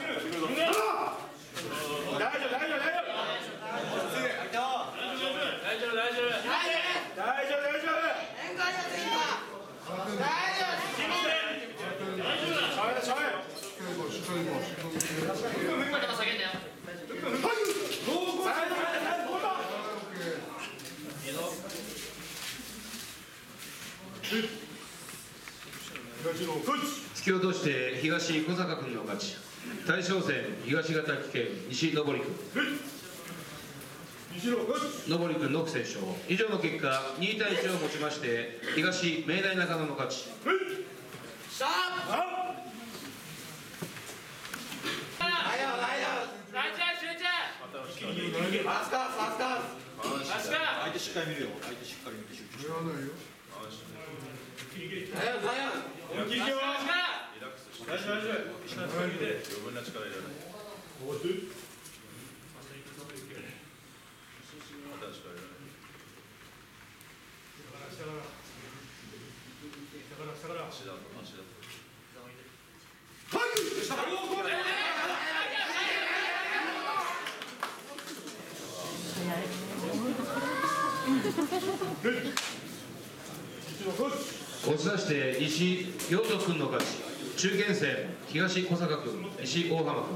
突き落として東小坂君の勝ち。大将戦東方危険西登君。登君の不戦勝。以上の結果2対1をもちまして東明大中野の勝ち。
相手しっかり見るよ。相手しっかり見て集中して。余分な力いらない。
押し出して西陽斗君の勝ち。中堅戦東小坂君西大浜君。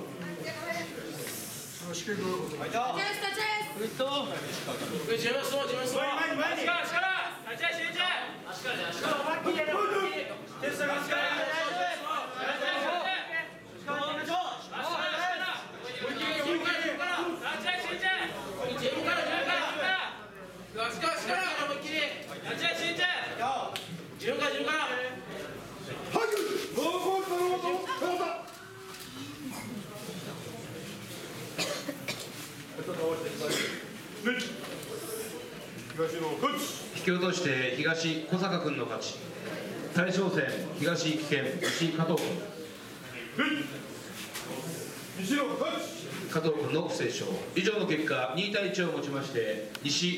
引き落として東小坂君の勝ち。大将戦東危険西加藤君。加藤君の不戦勝。以上の結果2対1をもちまして西。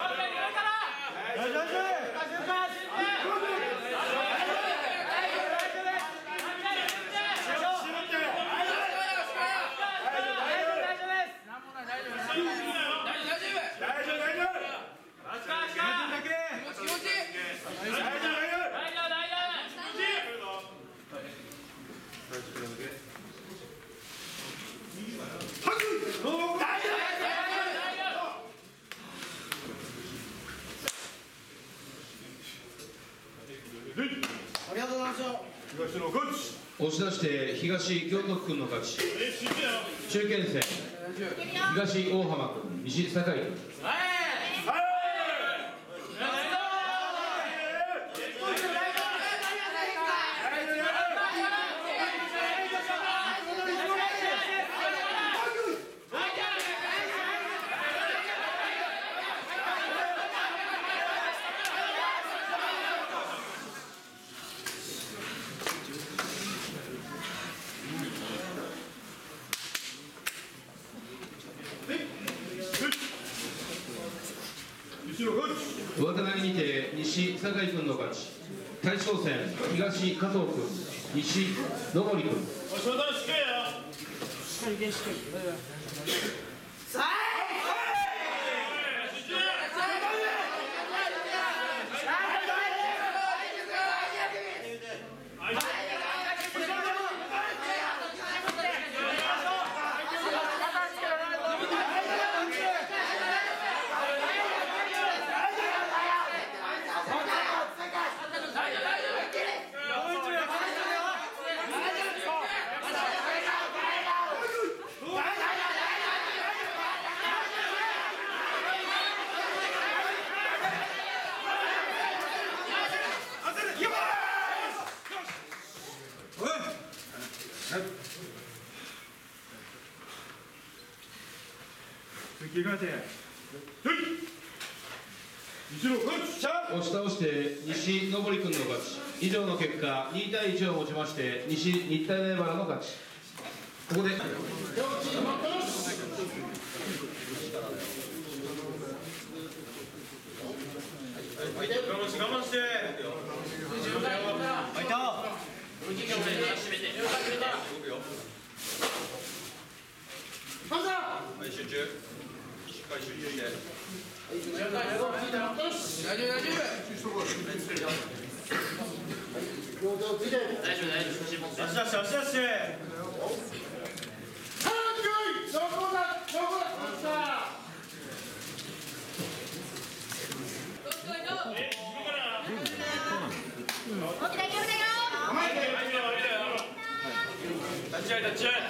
押し出して東京都君の勝ち。中堅戦東大浜君西酒井君。上手投げにて西酒井君の勝ち。大将戦東加藤君西登君。押し倒して西登君の勝ち。以上の結果2対1をもちまして西日体大原の勝ち。 ここで
我慢してファイトはい集中しっかり集中して足出して足出して立ち合い立ち合い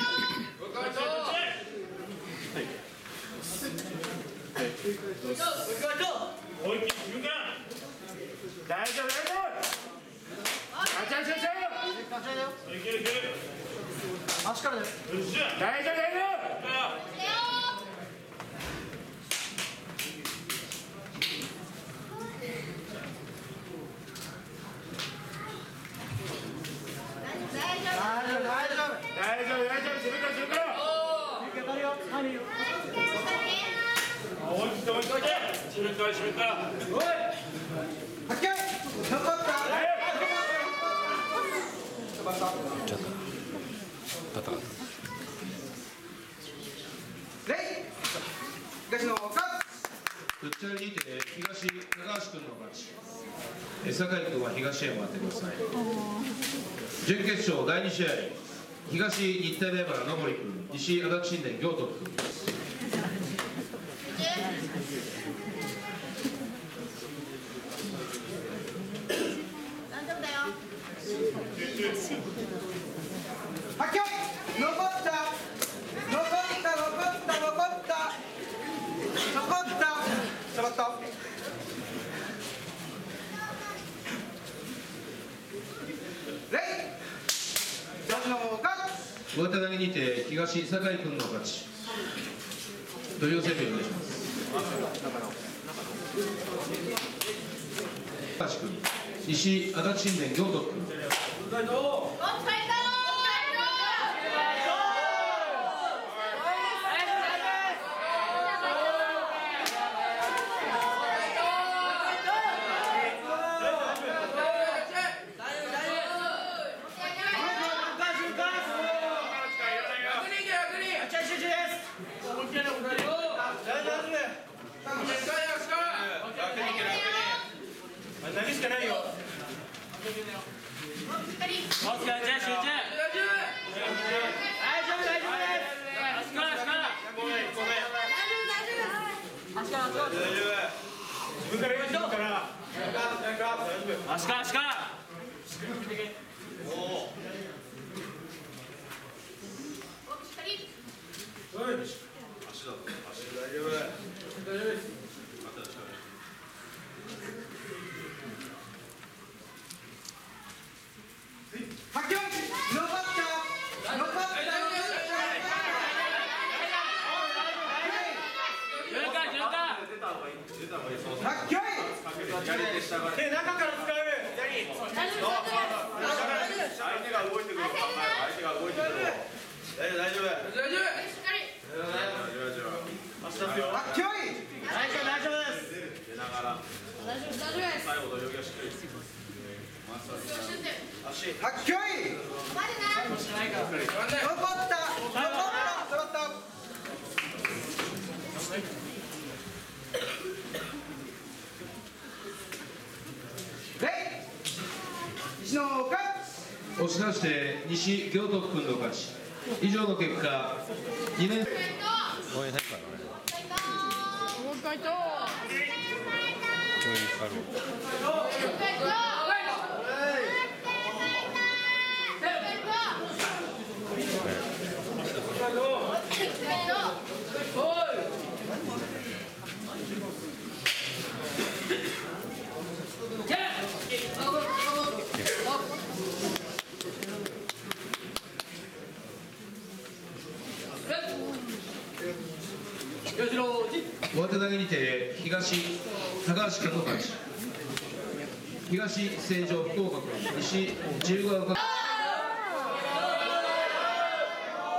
思いっきり自分から大丈夫大丈夫立ち合い立ち合いいけるいける足からだよ大丈夫大丈夫大丈夫自分から自分から思い切って思い切って自分から自分からおい
ぶっちゃりにて東高橋君の勝ち。酒井君は東へ回ってください。準決勝第2試合、東日体大原野森君、西足立新田行徳君です。
大丈夫だよ。
はっきょい残った
上手投げにて東酒井君の勝ち。土曜戦名お願いします。高橋君、西足立新田行徳君。
投げしかないよ。自分から言うから足から足から手中から使う相手が動いてくる大丈夫足出すよ大丈夫です出ながら最後土俵際しっかり足はっきょい
押し出して西行徳君の勝ち。以上の結果、2年
応援入ったからね。
もう一回と。
応援光る。
上手投げにて東高橋君の勝ち。東成城福岡君、西自由が丘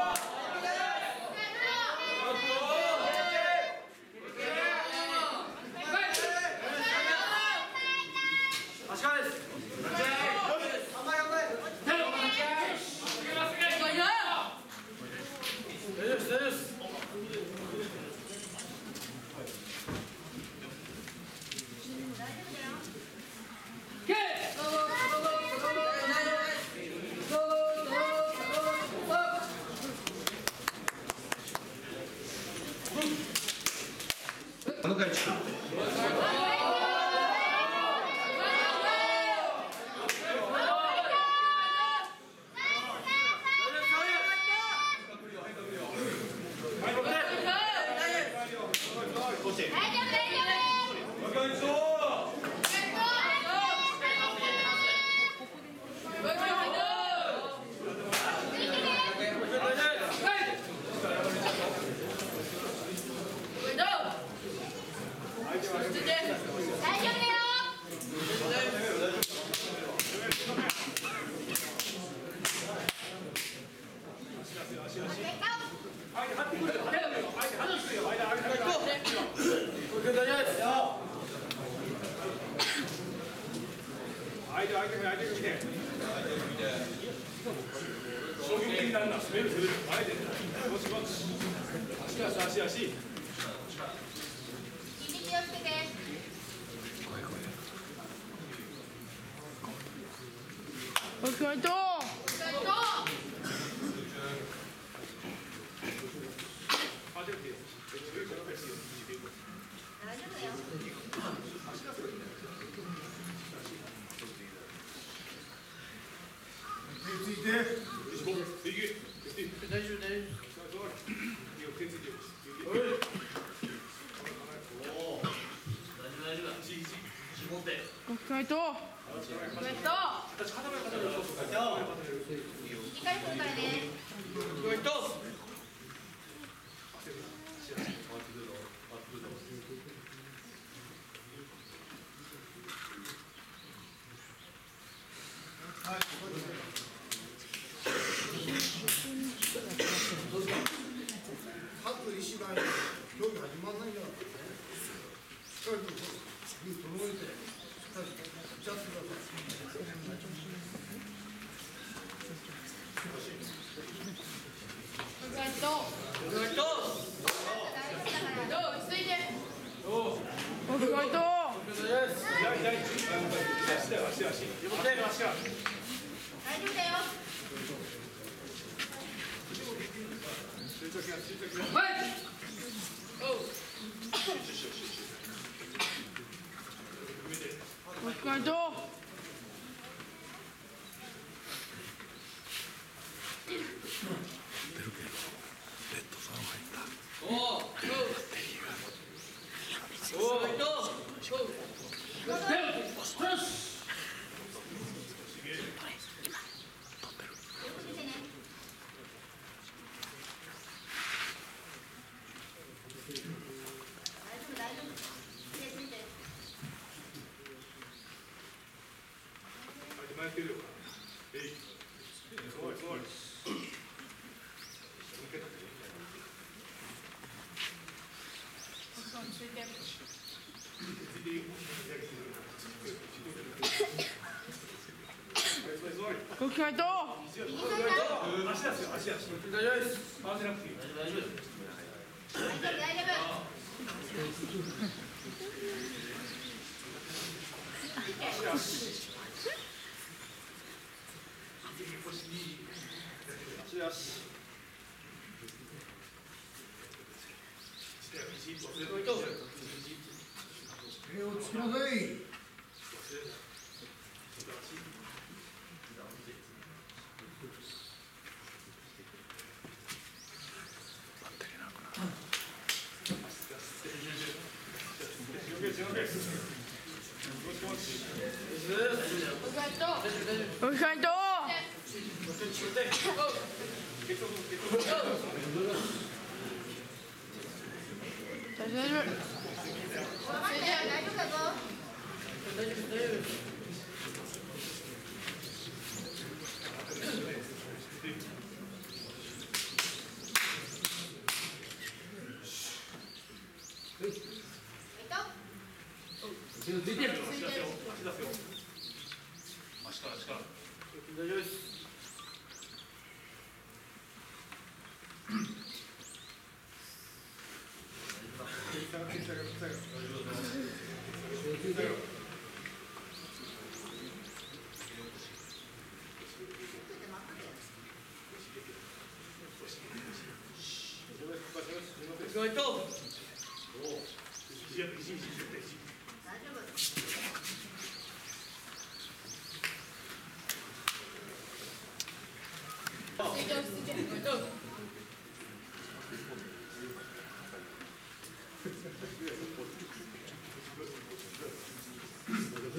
Go!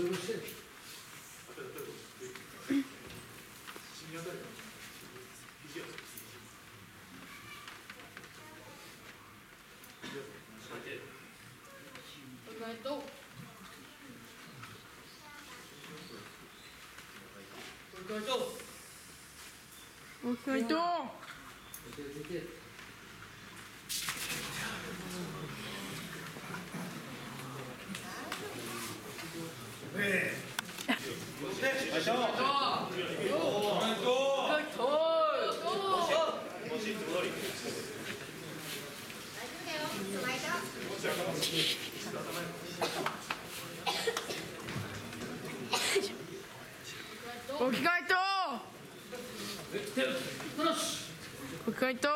置き換えと置き換えと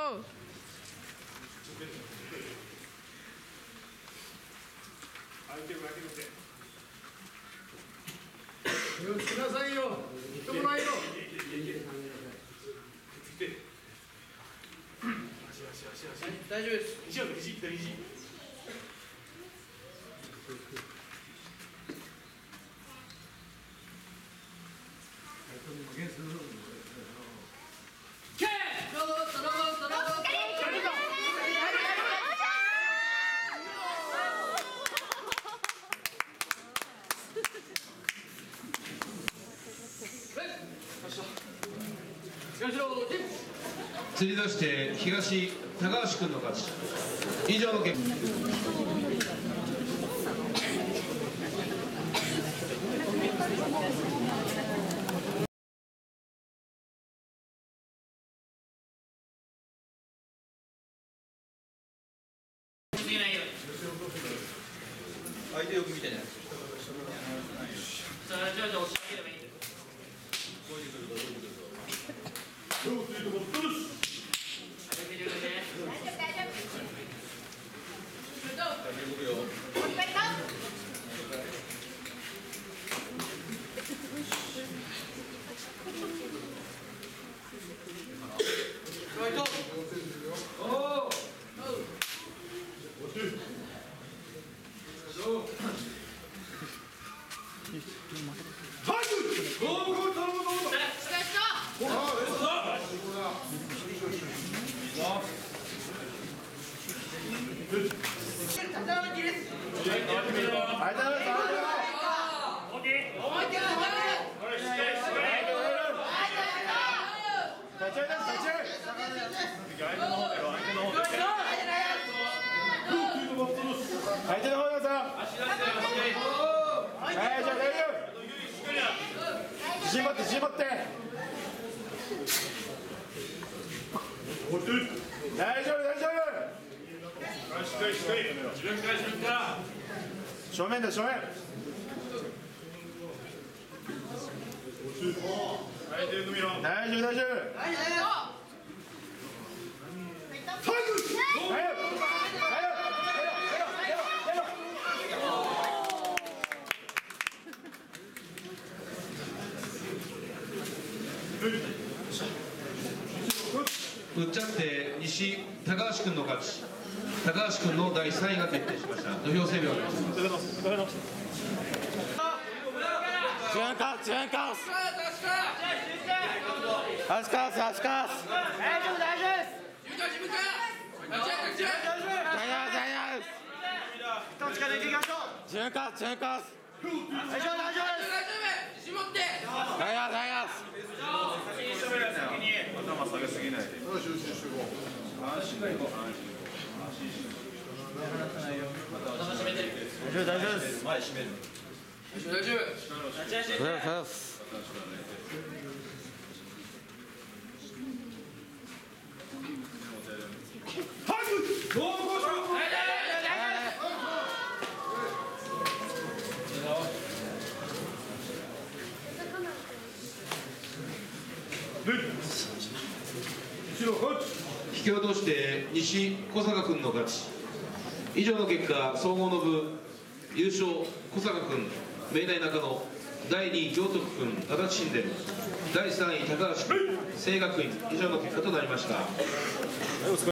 気をつけなさいよ。人もないよ。
大丈夫です。
肘を肘、左肘。
釣り出して東高橋君の勝ち。以上の結果。
相手よく見てね。
じゃあ押し上げればいいんだよ。
相手の方だぞ。はい、じゃあ大丈夫。自信持って、自信持って。大丈夫、大丈夫。しっかり、しっかり。自分から、自分から。正面だ、正面。大丈夫、大丈夫。大丈夫。
ぶっちゃって西高橋君の勝ち。高橋君の第3位が決定しました。土俵整備をお願いします。
足かす。大丈夫、大丈夫です。一つからいきましょう。大丈夫、大丈夫です。
自信持って。
頭下げすぎないで。大丈夫です。前締める。
大丈夫。
引き落として西小坂君の勝ち。以上の結果、総合の部優勝小坂君、明大中野、第2位行徳君、足立新田、第3位高橋君、清学院、以上の結果となりました。